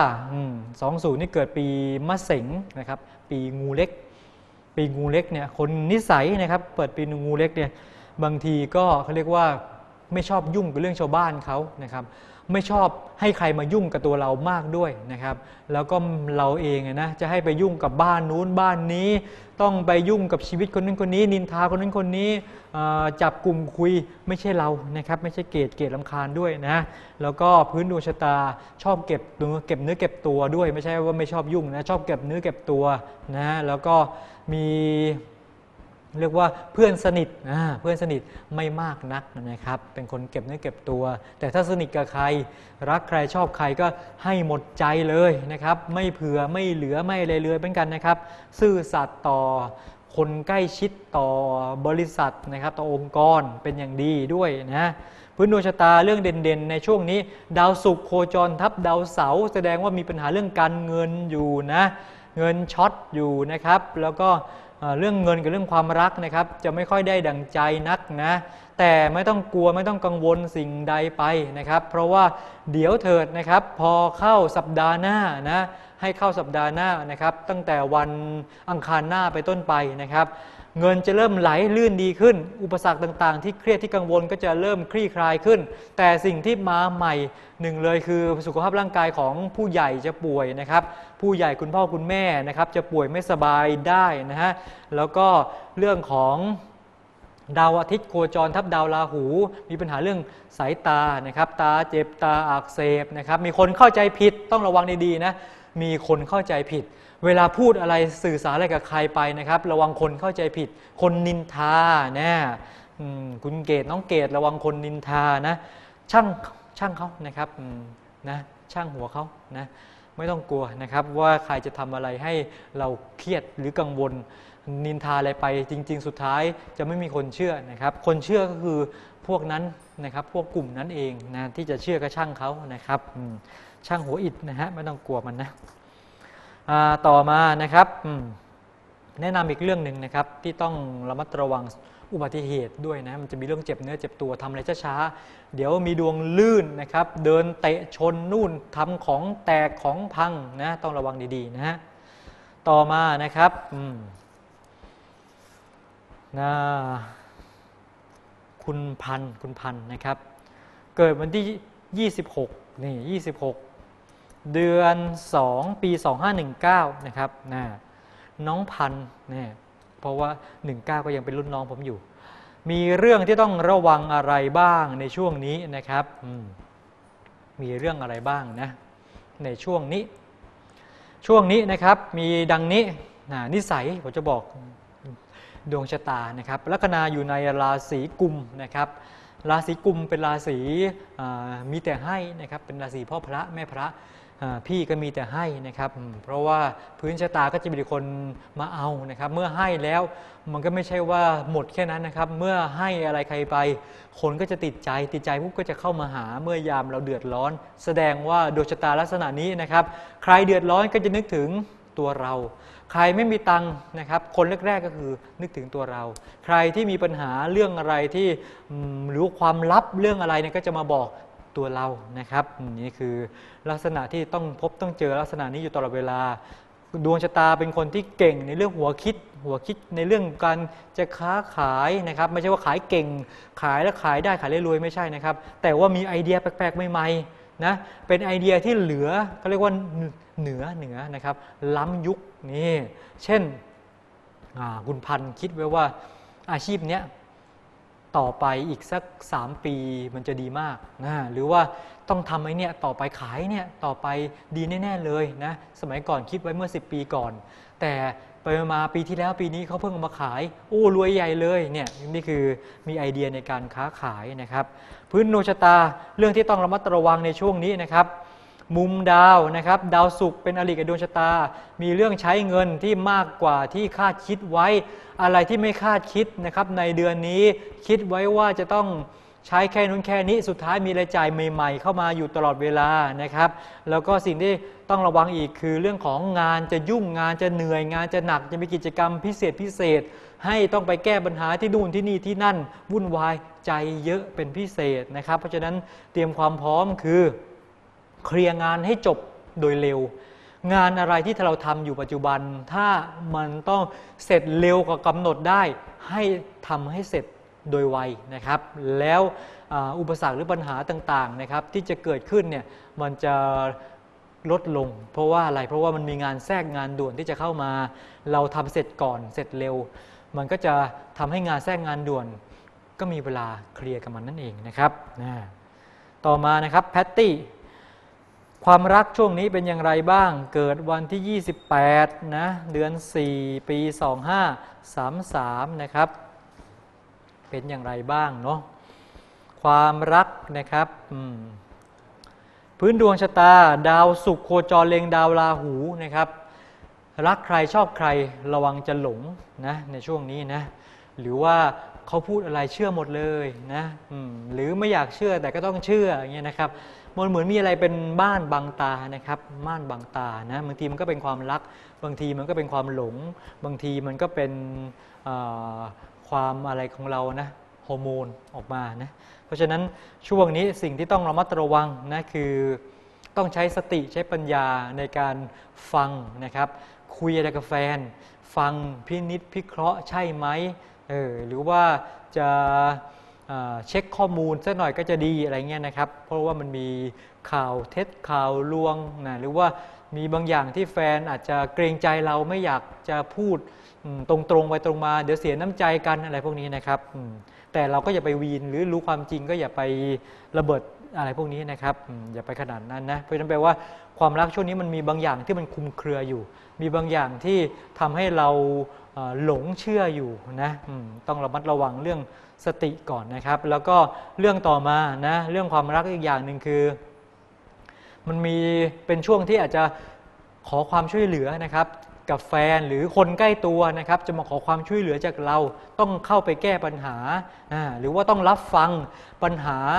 20นี่เกิดปีมะเสงนะครับปีงูเล็กเนี่ยคนนิสัยนะครับเปิดปีงูเล็กเนี่ยบางทีก็เขาเรียกว่าไม่ชอบยุ่งกับเรื่องชาวบ้านเขานะครับไม่ชอบให้ใครมายุ่งกับตัวเรามากด้วยนะครับแล้วก็เราเองนะจะให้ไปยุ่งกับบ้านนู้นบ้านนี้ต้องไปยุ่งกับชีวิตคนนั้นคนนี้นินทาคนนั้นคนนี้จับกลุ่มคุยไม่ใช่เรานะครับไม่ใช่เกตรำคาญด้วยนะแล้วก็พื้นดวงชะตาชอบเก็บเนื้อเก็บตัวด้วยไม่ใช่ว่าไม่ชอบยุ่งนะชอบเก็บเนื้อเก็บตัวนะแล้วก็มีเรียกว่าเพื่อนสนิทไม่มากนักนะครับเป็นคนเก็บเนื้อเก็บตัวแต่ถ้าสนิทกับใครรักใครชอบใครก็ให้หมดใจเลยนะครับไม่เผื่อไม่เหลือไม่อะไรเลยเป็นกันนะครับซื่อสัตย์ต่อคนใกล้ชิดต่อบริษัทนะครับต่อองค์กรเป็นอย่างดีด้วยนะพื้นดวงชะตาเรื่องเด่นๆในช่วงนี้ดาวศุกร์โคจรทับดาวเสาร์แสดงว่ามีปัญหาเรื่องการเงินอยู่นะเงินช็อตอยู่นะครับแล้วก็เรื่องเงินกับเรื่องความรักนะครับจะไม่ค่อยได้ดั่งใจนักนะแต่ไม่ต้องกลัวไม่ต้องกังวลสิ่งใดไปนะครับเพราะว่าเดี๋ยวเถิดนะครับพอเข้าสัปดาห์หน้านะให้เข้าสัปดาห์หน้านะครับตั้งแต่วันอังคารหน้าไปต้นไปนะครับเงินจะเริ่มไหลลื่นดีขึ้นอุปสรรคต่างๆที่เครียดที่กังวลก็จะเริ่มคลี่คลายขึ้นแต่สิ่งที่มาใหม่หนึ่งเลยคือสุขภาพร่างกายของผู้ใหญ่จะป่วยนะครับผู้ใหญ่คุณพ่อคุณแม่นะครับจะป่วยไม่สบายได้นะฮะแล้วก็เรื่องของดาวอาทิตย์โคจรทับดาวราหูมีปัญหาเรื่องสายตานะครับตาเจ็บตาอักเสบนะครับมีคนเข้าใจผิดต้องระวังดีๆนะมีคนเข้าใจผิดเวลาพูดอะไรสื่อสารอะไรกับใครไปนะครับระวังคนเข้าใจผิดคนนินทานะคุณเกตน้องเกตระวังคนนินทานะช่างเขานะครับนะช่างหัวเขานะไม่ต้องกลัวนะครับว่าใครจะทำอะไรให้เราเครียดหรือกังวลนินทาอะไรไปจริงๆสุดท้ายจะไม่มีคนเชื่อนะครับคนเชื่อก็คือพวกนั้นนะครับพวกกลุ่มนั้นเองนะที่จะเชื่อก็ช่างเขานะครับช่างหัวอิฐนะฮะไม่ต้องกลัวมันนะต่อมานะครับแนะนำอีกเรื่องหนึ่งนะครับที่ต้องระมัดระวังอุบัติเหตุด้วยนะมันจะมีเรื่องเจ็บเนื้อเจ็บตัวทำอะไรช้าๆเดี๋ยวมีดวงลื่นนะครับเดินเตะชนนู่นทำของแตกของพังนะต้องระวังดีๆนะฮะต่อมานะครับคุณพันนะครับเกิดวันที่26นี่26เดือน2ปี2519นะครับน้องพันเนี่ยเพราะว่า19ก็ยังเป็นรุ่นน้องผมอยู่มีเรื่องที่ต้องระวังอะไรบ้างในช่วงนี้นะครับมีเรื่องอะไรบ้างนะในช่วงนี้นะครับมีดังนี้นิสัยผมจะบอกดวงชะตานะครับลัคนาอยู่ในราศีกุมนะครับราศีกุมเป็นราศีมีแต่ให้นะครับเป็นราศีพ่อพระแม่พระพี่ก็มีแต่ให้นะครับเพราะว่าพื้นชะตาก็จะมีคนมาเอานะครับเมื่อให้แล้วมันก็ไม่ใช่ว่าหมดแค่นั้นนะครับเมื่อให้อะไรใครไปคนก็จะติดใจปุ๊บก็จะเข้ามาหาเมื่อยามเราเดือดร้อนแสดงว่าดวงชะตาลักษณะนี้นะครับใครเดือดร้อนก็จะนึกถึงตัวเราใครไม่มีตังค์นะครับคนแรกๆก็คือนึกถึงตัวเราใครที่มีปัญหาเรื่องอะไรที่หรือความลับเรื่องอะไรเนี่ยก็จะมาบอกตัวเรานะครับนี่คือลักษณะที่ต้องเจอลักษณะนี้อยู่ตลอดเวลาดวงชะตาเป็นคนที่เก่งในเรื่องหัวคิดในเรื่องการจะค้าขายนะครับไม่ใช่ว่าขายเก่งขายแล้วขายได้ขายรวยไม่ใช่นะครับแต่ว่ามีไอเดียแปลกๆใหม่ๆนะเป็นไอเดียที่เหลือเขาเรียกว่าเหนือนะครับล้ำยุคนี่เช่นคุณพันธ์คิดไว้ว่าอาชีพเนี้ยต่อไปอีกสัก3 ปีมันจะดีมากนะหรือว่าต้องทำไอ้เนี่ยต่อไปขายเนี่ยต่อไปดีแน่ๆเลยนะสมัยก่อนคิดไว้เมื่อ10 ปีก่อนแต่ไปมาปีที่แล้วปีนี้เขาเพิ่งมาขายโอ้รวยใหญ่เลยเนี่ยนี่คือมีไอเดียในการค้าขายนะครับพื้นดวงชะตาเรื่องที่ต้องระมัดระวังในช่วงนี้นะครับมุมดาวนะครับดาวศุกร์เป็นอริกับดวงชะตามีเรื่องใช้เงินที่มากกว่าที่คาดคิดไว้อะไรที่ไม่คาดคิดนะครับในเดือนนี้คิดไว้ว่าจะต้องใช้แค่นู้นแค่นี้สุดท้ายมีรายจ่ายใหม่ๆเข้ามาอยู่ตลอดเวลานะครับแล้วก็สิ่งที่ต้องระวังอีกคือเรื่องของงานจะยุ่งงานจะเหนื่อยงานจะหนักจะมีกิจกรรมพิเศษให้ต้องไปแก้ปัญหาที่นู่นที่นี่ที่นั่นวุ่นวายใจเยอะเป็นพิเศษนะครับเพราะฉะนั้นเตรียมความพร้อมคือเคลียร์งานให้จบโดยเร็วงานอะไรที่เราทำอยู่ปัจจุบันถ้ามันต้องเสร็จเร็วกว่ากำหนดได้ให้ทำให้เสร็จโดยไวนะครับแล้วอุปสรรคหรือปัญหาต่างๆนะครับที่จะเกิดขึ้นเนี่ยมันจะลดลงเพราะว่าอะไรเพราะว่ามันมีงานแทรกงานด่วนที่จะเข้ามาเราทำเสร็จก่อนเสร็จเร็วมันก็จะทำให้งานแทรกงานด่วนก็มีเวลาเคลียร์กับมันนั่นเองนะครับต่อมานะครับแพตตี้ความรักช่วงนี้เป็นอย่างไรบ้างเกิดวันที่28นะเดือน4ปี2533นะครับเป็นอย่างไรบ้างเนาะความรักนะครับพื้นดวงชะตาดาวศุกร์โคจรเล็งดาวราหูนะครับรักใครชอบใครระวังจะหลงนะในช่วงนี้นะหรือว่าเขาพูดอะไรเชื่อหมดเลยนะหรือไม่อยากเชื่อแต่ก็ต้องเชื่ออย่างเงี้ยนะครับมันเหมือนมีอะไรเป็นม่านบังตานะครับม่านบังตานะบางทีมันก็เป็นความรักบางทีมันก็เป็นความหลงบางทีมันก็เป็นความอะไรของเรานะฮอร์โมนออกมานะเพราะฉะนั้นช่วงนี้สิ่งที่ต้องระมัดระวังนะคือต้องใช้สติใช้ปัญญาในการฟังนะครับคุยอะไรกับแฟนฟังพินิจพิเคราะห์ใช่ไหมหรือว่าจะเช็คข้อมูลสักหน่อยก็จะดีอะไรเงี้ยนะครับเพราะว่ามันมีข่าวเท็จข่าวลวงนะหรือว่ามีบางอย่างที่แฟนอาจจะเกรงใจเราไม่อยากจะพูดตรงไปตรงมาเดี๋ยวเสียน้ำใจกันอะไรพวกนี้นะครับแต่เราก็อย่าไปวีนหรือรู้ความจริงก็อย่าไประเบิดอะไรพวกนี้นะครับอย่าไปขนาดนั้นนะเพราะฉะนั้นแปลว่าความรักช่วงนี้มันมีบางอย่างที่มันคลุมเครืออยู่มีบางอย่างที่ทำให้เราหลงเชื่ออยู่นะต้องระมัดระวังเรื่องสติก่อนนะครับแล้วก็เรื่องต่อมานะเรื่องความรักอีกอย่างหนึ่งคือมันมีเป็นช่วงที่อาจจะขอความช่วยเหลือนะครับกับแฟนหรือคนใกล้ตัวนะครับจะมาขอความช่วยเหลือจากเราต้องเข้าไปแก้ปัญหาหรือว่าต้องรับฟังปัญหา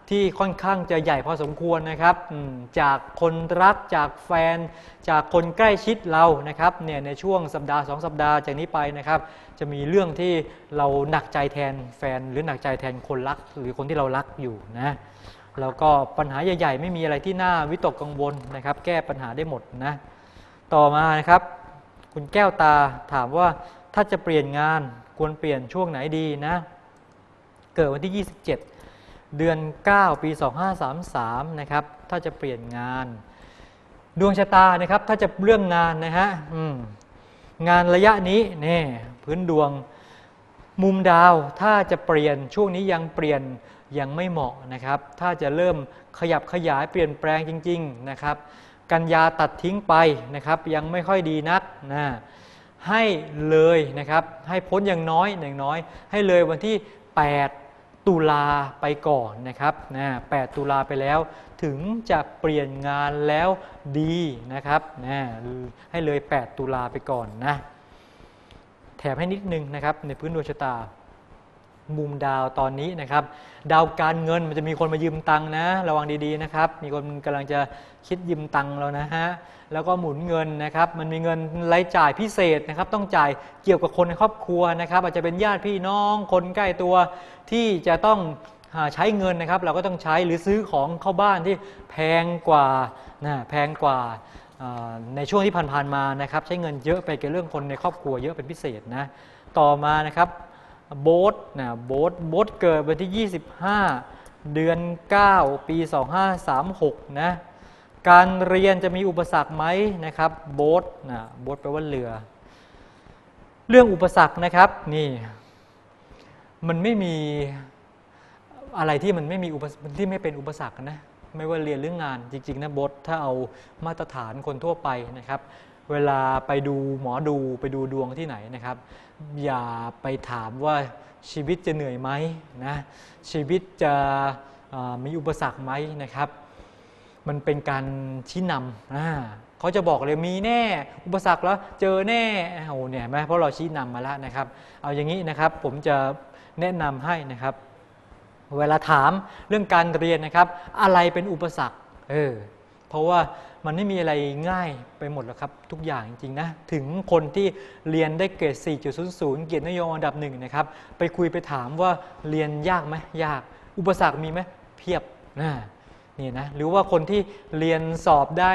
ที่ค่อนข้างจะใหญ่พอสมควรนะครับจากคนรักจากแฟนจากคนใกล้ชิดเรานะครับเนี่ยในช่วงสัปดาห์2 สัปดาห์จากนี้ไปนะครับจะมีเรื่องที่เราหนักใจแทนแฟนหรือหนักใจแทนคนรักหรือคนที่เรารักอยู่นะแล้วก็ปัญหาใหญ่ๆไม่มีอะไรที่น่าวิตกกังวลนะครับแก้ปัญหาได้หมดนะต่อมานะครับคุณแก้วตาถามว่าถ้าจะเปลี่ยนงานควรเปลี่ยนช่วงไหนดีนะเกิดวันที่27เดือน9ปี2533นะครับถ้าจะเปลี่ยนงานดวงชะตานะครับถ้าจะเรื่องงานนะฮะงานระยะนี้นี่พื้นดวงมุมดาวถ้าจะเปลี่ยนช่วงนี้ยังเปลี่ยนยังไม่เหมาะนะครับถ้าจะเริ่มขยับขยายเปลี่ยนแปลงจริงๆนะครับกันยาตัดทิ้งไปนะครับยังไม่ค่อยดีนักนะให้เลยนะครับให้พ้นอย่างน้อยให้เลยวันที่8 ตุลาไปก่อนนะครับ8 ตุลาไปแล้วถึงจะเปลี่ยนงานแล้วดีนะครับให้เลย8 ตุลาไปก่อนนะแถมให้นิดนึงนะครับในพื้นดวงชะตามุมดาวตอนนี้นะครับดาวการเงินมันจะมีคนมายืมตังค์นะระวังดีๆนะครับมีคนกำลังจะคิดยืมตังค์เรานะฮะแล้วก็หมุนเงินนะครับมันมีเงินรายจ่ายพิเศษนะครับต้องจ่ายเกี่ยวกับคนในครอบครัวนะครับอาจจะเป็นญาติพี่น้องคนใกล้ตัวที่จะต้องใช้เงินนะครับเราก็ต้องใช้หรือซื้อของเข้าบ้านที่แพงกว่าในช่วงที่ผ่านๆมานะครับใช้เงินเยอะไปกับเรื่องคนในครอบครัวเยอะเป็นพิเศษนะต่อมานะครับโบ๊ทเกิดวันที่25เดือน9ปี2536นะการเรียนจะมีอุปสรรคไหมนะครับโบ๊ทแปลว่าเรือเรื่องอุปสรรคนะครับนี่มันไม่มีอะไรที่มันไม่มีที่ไม่เป็นอุปสรรคนะไม่ว่าเรียนหรืองานจริงๆนะโบ๊ทถ้าเอามาตรฐานคนทั่วไปนะครับเวลาไปดูหมอดูไปดูดวงที่ไหนนะครับอย่าไปถามว่าชีวิตจะเหนื่อยไหมนะชีวิตจะมีอุปสรรคไหมนะครับมันเป็นการชี้นำเขาจะบอกเลยมีแน่อุปสรรคแล้วเจอแน่เนี่ยไหมเพราะเราชี้นำมาแล้วนะครับเอาอย่างนี้นะครับผมจะแนะนำให้นะครับเวลาถามเรื่องการเรียนนะครับอะไรเป็นอุปสรรคเพราะว่ามันไม่มีอะไรง่ายไปหมดแล้วครับทุกอย่างจริงๆนะถึงคนที่เรียนได้เกรด 4.00 เกียรตินิยมอันดับ1นะครับไปคุยไปถามว่าเรียนยากไหมยากอุปสรรคมีไหมเพียบนี่นะหรือว่าคนที่เรียนสอบได้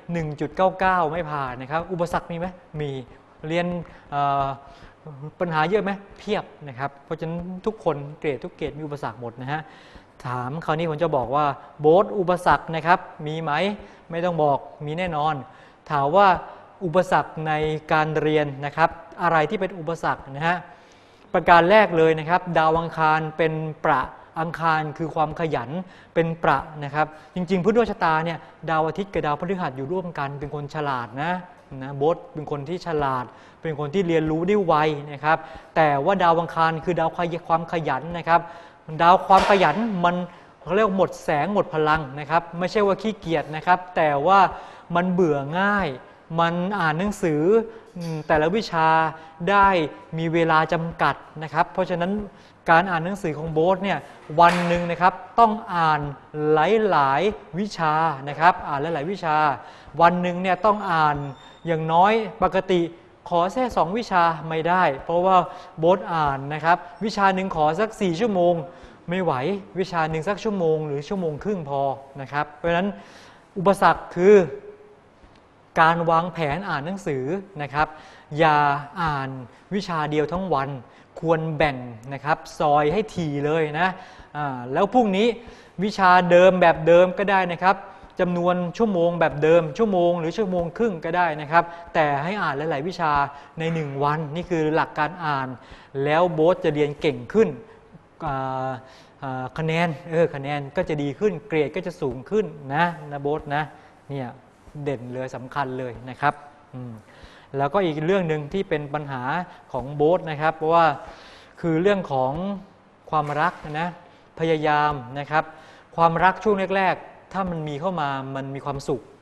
1.99 ไม่ผ่านนะครับอุปสรรคมีไหมมีเรียนปัญหาเยอะไหมเพียบนะครับเพราะฉะนั้นทุกคนเกรดทุกเกรดมีอุปสรรคหมดนะฮะถามคราวนี้ผมจะบอกว่าโบ๊ทอุปสรรคนะครับมีไหมไม่ต้องบอกมีแน่นอนถามว่าอุปสรรคในการเรียนนะครับอะไรที่เป็นอุปสรรคนะฮะประการแรกเลยนะครับดาวอังคารเป็นประอังคารคือความขยันเป็นประนะครับจริงๆพื้นดวงชะตาเนี่ยดาวอาทิตย์กับดาวพฤหัสอยู่ร่วมกันเป็นคนฉลาดนะโบ๊ทเป็นคนที่ฉลาดเป็นคนที่เรียนรู้ได้ไวนะครับแต่ว่าดาวอังคารคือดาวความขยันนะครับดาวความขยันมันเขาเรียกหมดแสงหมดพลังนะครับไม่ใช่ว่าขี้เกียจนะครับแต่ว่ามันเบื่อง่ายมันอ่านหนังสือแต่ละวิชาได้มีเวลาจำกัดนะครับเพราะฉะนั้นการอ่านหนังสือของโบ๊ทเนี่ยวันหนึ่งนะครับต้องอ่านหลายๆวิชานะครับอ่านหลายๆวิชาวันหนึ่งเนี่ยต้องอ่านอย่างน้อยปกติขอแค่2 วิชาไม่ได้เพราะว่าโบ๊ทอ่านนะครับวิชาหนึ่งขอสัก4 ชั่วโมงไม่ไหววิชาหนึ่งสักชั่วโมงหรือชั่วโมงครึ่งพอนะครับเพราะฉะนั้นอุปสรรคคือการวางแผนอ่านหนังสือนะครับอย่าอ่านวิชาเดียวทั้งวันควรแบ่งนะครับซอยให้ถี่เลยนะแล้วพรุ่งนี้วิชาเดิมแบบเดิมก็ได้นะครับจำนวนชั่วโมงแบบเดิมชั่วโมงหรือชั่วโมงครึ่งก็ได้นะครับแต่ให้อ่านหลายๆวิชาใน1 วันนี่คือหลักการอ่านแล้วโบ๊ทจะเรียนเก่งขึ้นคะแนนก็จะดีขึ้นเกรดก็จะสูงขึ้นนะโบ๊ทนะเนี่ยเด่นเลยสำคัญเลยนะครับแล้วก็อีกเรื่องหนึ่งที่เป็นปัญหาของโบ๊ทนะครับเพราะว่าคือเรื่องของความรักนะพยายามนะครับความรักช่วงแรกๆถ้ามันมีเข้ามามันมีความสุข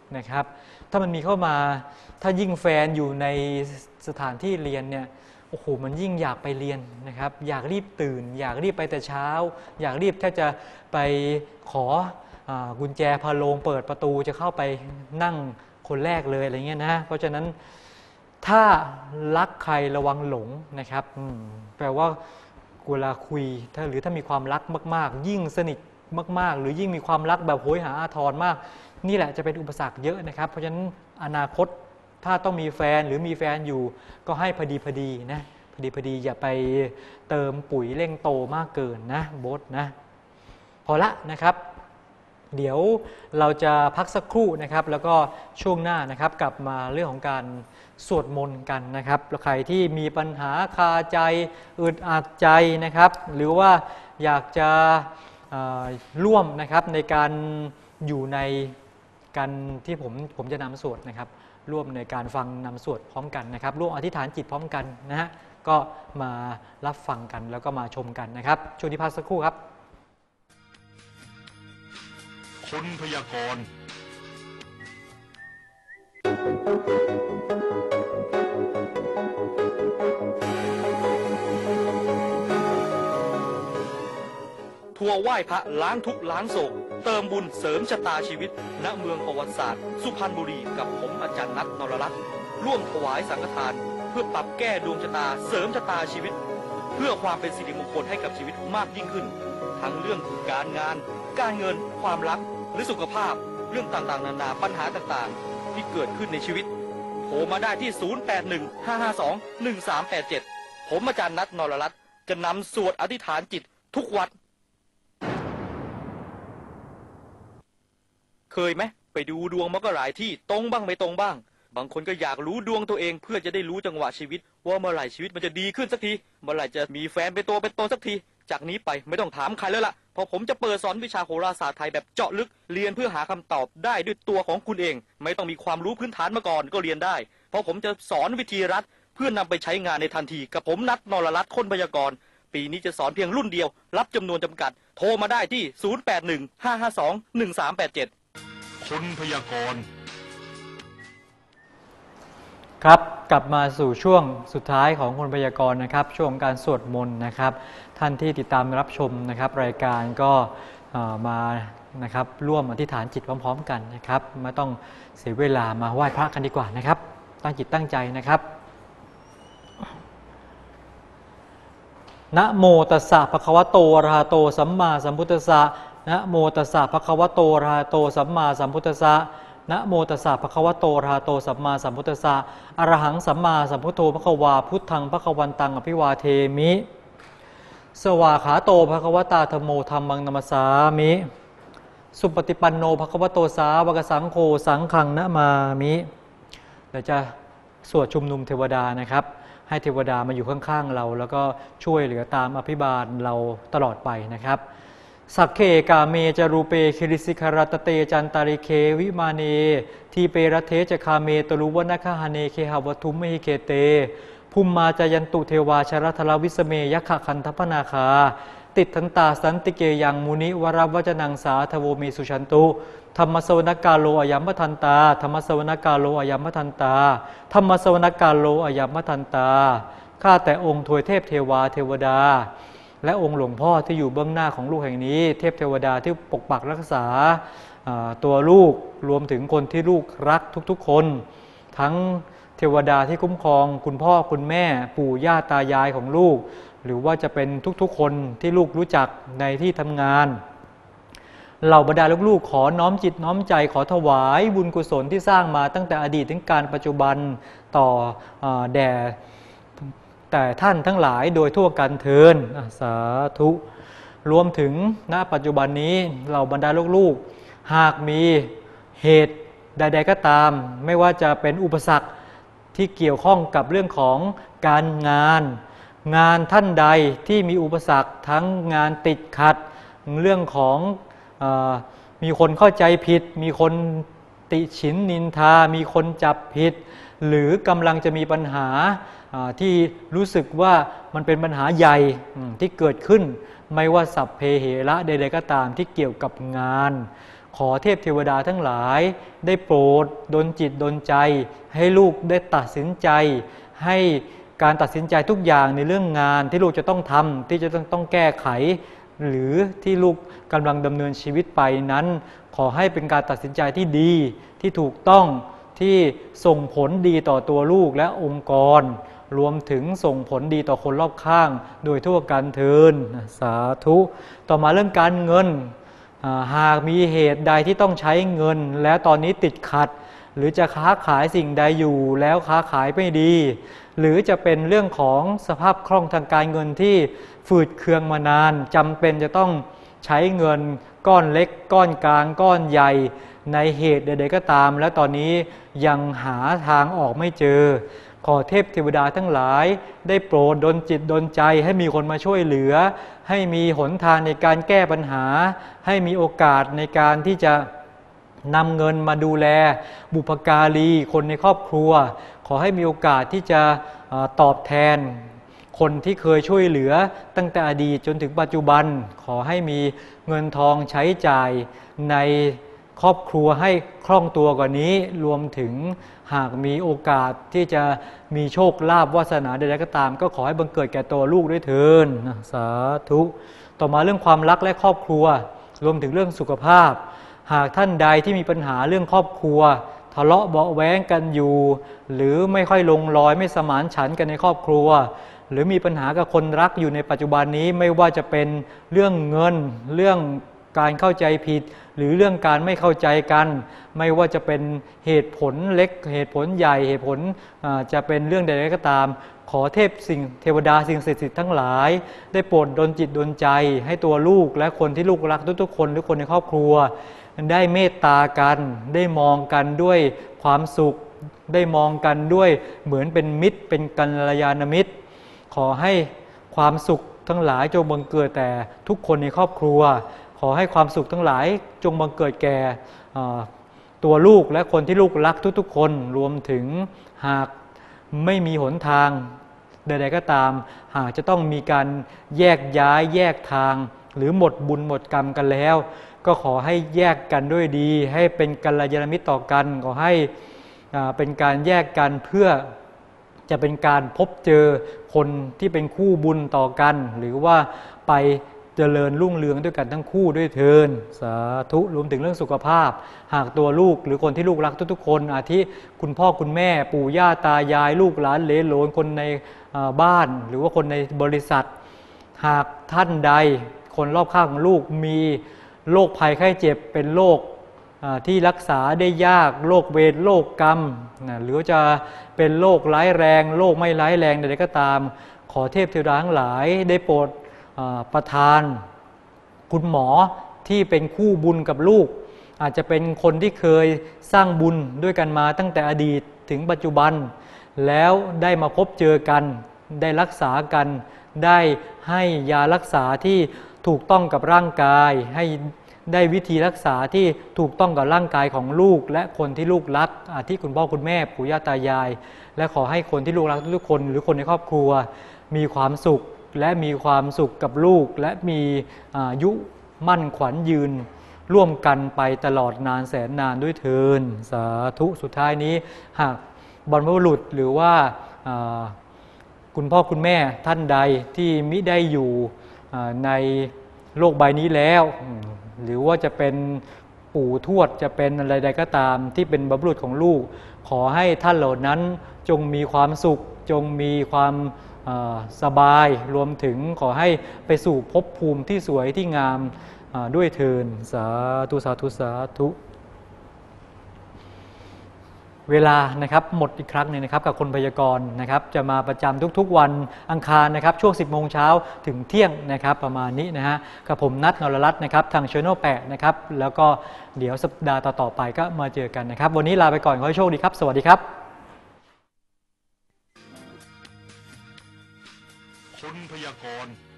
นะครับถ้ามันมีเข้ามาถ้ายิ่งแฟนอยู่ในสถานที่เรียนเนี่ยโอ้โหมันยิ่งอยากไปเรียนนะครับอยากรีบตื่นอยากรีบไปแต่เช้าอยากรีบถ้าจะไปขอกุญแจพาโลงเปิดประตูจะเข้าไปนั่งคนแรกเลยอะไรเงี้ยนะเพราะฉะนั้นถ้ารักใครระวังหลงนะครับแปลว่าเวลาคุยหรือถ้ามีความรักมากๆยิ่งสนิทมากๆหรือยิ่งมีความรักแบบโหยหาอาทรมากนี่แหละจะเป็นอุปสรรคเยอะนะครับเพราะฉะนั้นอนาคตถ้าต้องมีแฟนหรือมีแฟนอยู่ก็ให้พอดีนะพอดีอย่าไปเติมปุ๋ยเร่งโตมากเกินนะโบ๊ทนะพอละนะครับเดี๋ยวเราจะพักสักครู่นะครับแล้วก็ช่วงหน้านะครับกลับมาเรื่องของการสวดมนต์กันนะครับใครที่มีปัญหาคาใจอึดอัดใจนะครับหรือว่าอยากจะร่วมนะครับในการอยู่ในการที่ผมจะนำสวดนะครับร่วมในการฟังนำสวดพร้อมกันนะครับร่วมอธิษฐานจิตพร้อมกันนะฮะก็มารับฟังกันแล้วก็มาชมกันนะครับช่วงนี้พักสักครู่ครับคนพยากรณ์ทัวร์ไหว้พระล้างทุกข์ล้างโศกเติมบุญเสริมชะตาชีวิตณเมืองประวัติศาสตร์สุพรรณบุรีกับผมอาจารย์นัท นรรัตน์ร่วมถวายสังฆทานเพื่อปรับแก้ดวงชะตาเสริมชะตาชีวิตเพื่อความเป็นสิริมงคลให้กับชีวิตมากยิ่งขึ้นทั้งเรื่องการงานการเงินความรักหรือสุขภาพเรื่องต่างๆนานาปัญหาต่างๆที่เกิดขึ้นในชีวิตโทรมาได้ที่ 0815521387 ผมอาจารย์นัท นรรัตน์จะนำสวดอธิษฐานจิตทุกวันเคยไหมไปดูดวงมาก็หลายที่ตรงบ้างไม่ตรงบ้างบางคนก็อยากรู้ดวงตัวเองเพื่อจะได้รู้จังหวะชีวิตว่าเมื่อไหร่ชีวิตมันจะดีขึ้นสักทีเมื่อไหร่จะมีแฟนเป็นตัวเป็นตนสักทีจากนี้ไปไม่ต้องถามใครแล้วล่ะเพราะผมจะเปิดสอนวิชาโหราศาสตร์ไทยแบบเจาะลึกเรียนเพื่อหาคำตอบได้ด้วยตัวของคุณเองไม่ต้องมีความรู้พื้นฐานมาก่อนก็เรียนได้เพราะผมจะสอนวิธีรัดเพื่อนำไปใช้งานในทันทีกับผมนัท นรรัตน์ คนพยากรณ์ปีนี้จะสอนเพียงรุ่นเดียวรับจำนวนจำกัดโทรมาได้ที่ 0815521387 คนพยากรณ์ครับกลับมาสู่ช่วงสุดท้ายของคนพยากรณ์นะครับช่วงการสวดมนต์นะครับท่านที่ติดตามรับชมนะครับรายการก็มานะครับร่วมอธิษฐานจิตพร้อมๆกันนะครับไม่ต้องเสียเวลามาไหว้พระกันดีกว่านะครับตั้งจิตตั้งใจนะครับนะโมตัสสะภะคะวะโตอะระหะโตสัมมาสัมพุทธัสสะนะโมตัสสะภะคะวะโตอะระหะโตสัมมาสัมพุทธัสสะนะโมตัสสะภะคะวะโตอะระหะโตสัมมาสัมพุทธัสสะอะระหังสัมมาสัมพุทโธภควาพุทธังภควันตังอภิวาเทมิสวาขาโตภควตาธัมโมธัมมังนัมสสามิสุปฏิปันโนภควโตสาวกสังโฆสังฆังนะมามิเดี๋ยวจะสวดชุมนุมเทวดานะครับให้เทวดามาอยู่ข้างๆเราแล้วก็ช่วยเหลือตามอภิบาลเราตลอดไปนะครับสักเคกาเมจารูเปคิริสิคารตเตจันตาริเควิมาเนทีเปรเทจคาเมตรุวนาคหาเนเคหวัตุมหิเคเตภูมิมาจายันตุเทวาชรทลวิสเมยักขคันทพนาคาติดทันตาสันติเกยังมุนิวรวจนังสาทโวเมสุชันตุธรรมสวนกาโลอยัมมทันตาธรรมสวนกาโลอยัมมทันตาธรรมสวนกาโลอยัมมทันตาข้าแต่องค์ทวยเทพเทวาเทวดาและองค์หลวงพ่อที่อยู่เบื้องหน้าของลูกแห่งนี้เทพเทวดาที่ปกปักรักษาตัวลูกรวมถึงคนที่ลูกรักทุกๆคนทั้งเทวดาที่คุ้มครองคุณพ่อคุณแม่ปู่ย่าตายายของลูกหรือว่าจะเป็นทุกๆคนที่ลูกรู้จักในที่ทำงานเหล่าบรรดาลูกๆขอน้อมจิตน้อมใจขอถวายบุญกุศลที่สร้างมาตั้งแต่อดีตถึงการปัจจุบันต่อแด่แต่ท่านทั้งหลายโดยทั่วกันเทินสาธุรวมถึงณปัจจุบันนี้เหล่าบรรดาลูกๆหากมีเหตุใดๆก็ตามไม่ว่าจะเป็นอุปสรรคที่เกี่ยวข้องกับเรื่องของการงานท่านใดที่มีอุปสรรคทั้งงานติดขัดเรื่องของมีคนเข้าใจผิดมีคนติฉินนินทามีคนจับผิดหรือกำลังจะมีปัญหาที่รู้สึกว่ามันเป็นปัญหาใหญ่ที่เกิดขึ้นไม่ว่าสัพเพเหระใดๆก็ตามที่เกี่ยวกับงานขอเทพเทวดาทั้งหลายได้โปรดดลจิตดลใจให้ลูกได้ตัดสินใจให้การตัดสินใจทุกอย่างในเรื่องงานที่ลูกจะต้องทำที่จะต้องแก้ไขหรือที่ลูกกำลังดำเนินชีวิตไปนั้นขอให้เป็นการตัดสินใจที่ดีที่ถูกต้องที่ส่งผลดีต่อตัวลูกและองค์กรรวมถึงส่งผลดีต่อคนรอบข้างโดยทั่วกันเทินสาธุต่อมาเรื่องการเงินหากมีเหตุใดที่ต้องใช้เงินแล้วตอนนี้ติดขัดหรือจะค้าขายสิ่งใดอยู่แล้วค้าขายไม่ดีหรือจะเป็นเรื่องของสภาพคล่องทางการเงินที่ฝืดเคืองมานานจำเป็นจะต้องใช้เงินก้อนเล็กก้อนกลางก้อนใหญ่ในเหตุใดๆก็ตามและตอนนี้ยังหาทางออกไม่เจอขอเทพเทวดาทั้งหลายได้โปรดดลจิตดลใจให้มีคนมาช่วยเหลือให้มีหนทางในการแก้ปัญหาให้มีโอกาสในการที่จะนำเงินมาดูแลบุพการีคนในครอบครัวขอให้มีโอกาสที่จะตอบแทนคนที่เคยช่วยเหลือตั้งแต่อดีตจนถึงปัจจุบันขอให้มีเงินทองใช้จ่ายในครอบครัวให้คล่องตัวกว่านี้รวมถึงหากมีโอกาสที่จะมีโชคลาภวาสนาใดๆก็ตามก็ขอให้บังเกิดแก่ตัวลูกด้วยเถิดสาธุต่อมาเรื่องความรักและครอบครัวรวมถึงเรื่องสุขภาพหากท่านใดที่มีปัญหาเรื่องครอบครัวทะเลาะเบาะแว้งกันอยู่หรือไม่ค่อยลงรอยไม่สมานฉันท์กันในครอบครัวหรือมีปัญหากับคนรักอยู่ในปัจจุบันนี้ไม่ว่าจะเป็นเรื่องเงินเรื่องการเข้าใจผิดหรือเรื่องการไม่เข้าใจกันไม่ว่าจะเป็นเหตุผลเล็กเหตุผลใหญ่เหตุผลจะเป็นเรื่องใดๆก็ตามขอเทวดาสิ่งศักดิ์สิทธิ์ทั้งหลายได้โปรดดลจิตดลใจให้ตัวลูกและคนที่ลูกรักทุกๆคนหรือคนในครอบครัวได้เมตตากันได้มองกันด้วยความสุขได้มองกันด้วยเหมือนเป็นมิตรเป็นกัลยาณมิตรขอให้ความสุขทั้งหลายจงบังเกิดแต่ทุกคนในครอบครัวขอให้ความสุขทั้งหลายจงบังเกิดแก่ตัวลูกและคนที่ลูกรักทุกๆคนรวมถึงหากไม่มีหนทางใดๆก็ตามหากจะต้องมีการแยกย้ายแยกทางหรือหมดบุญหมดกรรมกันแล้วก็ขอให้แยกกันด้วยดีให้เป็นกัลยาณมิตรต่อกันขอให้เป็นการแยกกันเพื่อจะเป็นการพบเจอคนที่เป็นคู่บุญต่อกันหรือว่าไปเจริญรุ่งเรืองด้วยกันทั้งคู่ด้วยเทินสาธุรวมถึงเรื่องสุขภาพหากตัวลูกหรือคนที่ลูกรักทุกๆคนอาทิคุณพ่อคุณแม่ปู่ย่าตายายลูกหลานเหลนโหลนคนในบ้านหรือว่าคนในบริษัทหากท่านใดคนรอบข้างของลูกมีโรคภัยไข้เจ็บเป็นโรคที่รักษาได้ยากโรคเวรโรคกรรมหรือจะเป็นโรคร้ายแรงโรคไม่ร้ายแรงใดๆก็ตามขอเทพเทวดาทั้งหลายได้โปรดประทานคุณหมอที่เป็นคู่บุญกับลูกอาจจะเป็นคนที่เคยสร้างบุญด้วยกันมาตั้งแต่อดีตถึงปัจจุบันแล้วได้มาพบเจอกันได้รักษากันได้ให้ยารักษาที่ถูกต้องกับร่างกายให้ได้วิธีรักษาที่ถูกต้องกับร่างกายของลูกและคนที่ลูกรักที่คุณพ่อคุณแม่ปู่ย่าตายายและขอให้คนที่ลูกรักทุกคนหรือคนในครอบครัวมีความสุขและมีความสุขกับลูกและมีอายุมั่นขวัญยืนร่วมกันไปตลอดนานแสนนานด้วยเทินสาธุสุดท้ายนี้หากบรรพบุรุษหรือว่าคุณพ่อคุณแม่ท่านใดที่มิได้อยู่ในโลกใบนี้แล้วหรือว่าจะเป็นปู่ทวดจะเป็นอะไรใดก็ตามที่เป็นบรรพบุรุษของลูกขอให้ท่านเหล่านั้นจงมีความสุขจงมีความสบายรวมถึงขอให้ไปสู่ภพภูมิที่สวยที่งามด้วยเทินสาธุสาธุสาธุเวลานะครับหมดอีกครั้งหนึ่งนะครับกับคนพยากรณ์นะครับจะมาประจำทุกๆวันอังคารนะครับช่วง 10 โมงเช้าถึงเที่ยงนะครับประมาณนี้นะฮะกับผมนัท นรรัตน์นะครับทาง Channel 8นะครับแล้วก็เดี๋ยวสัปดาห์ต่อๆไปก็มาเจอกันนะครับวันนี้ลาไปก่อนขอให้โชคดีครับสวัสดีครับคนพยากรณ์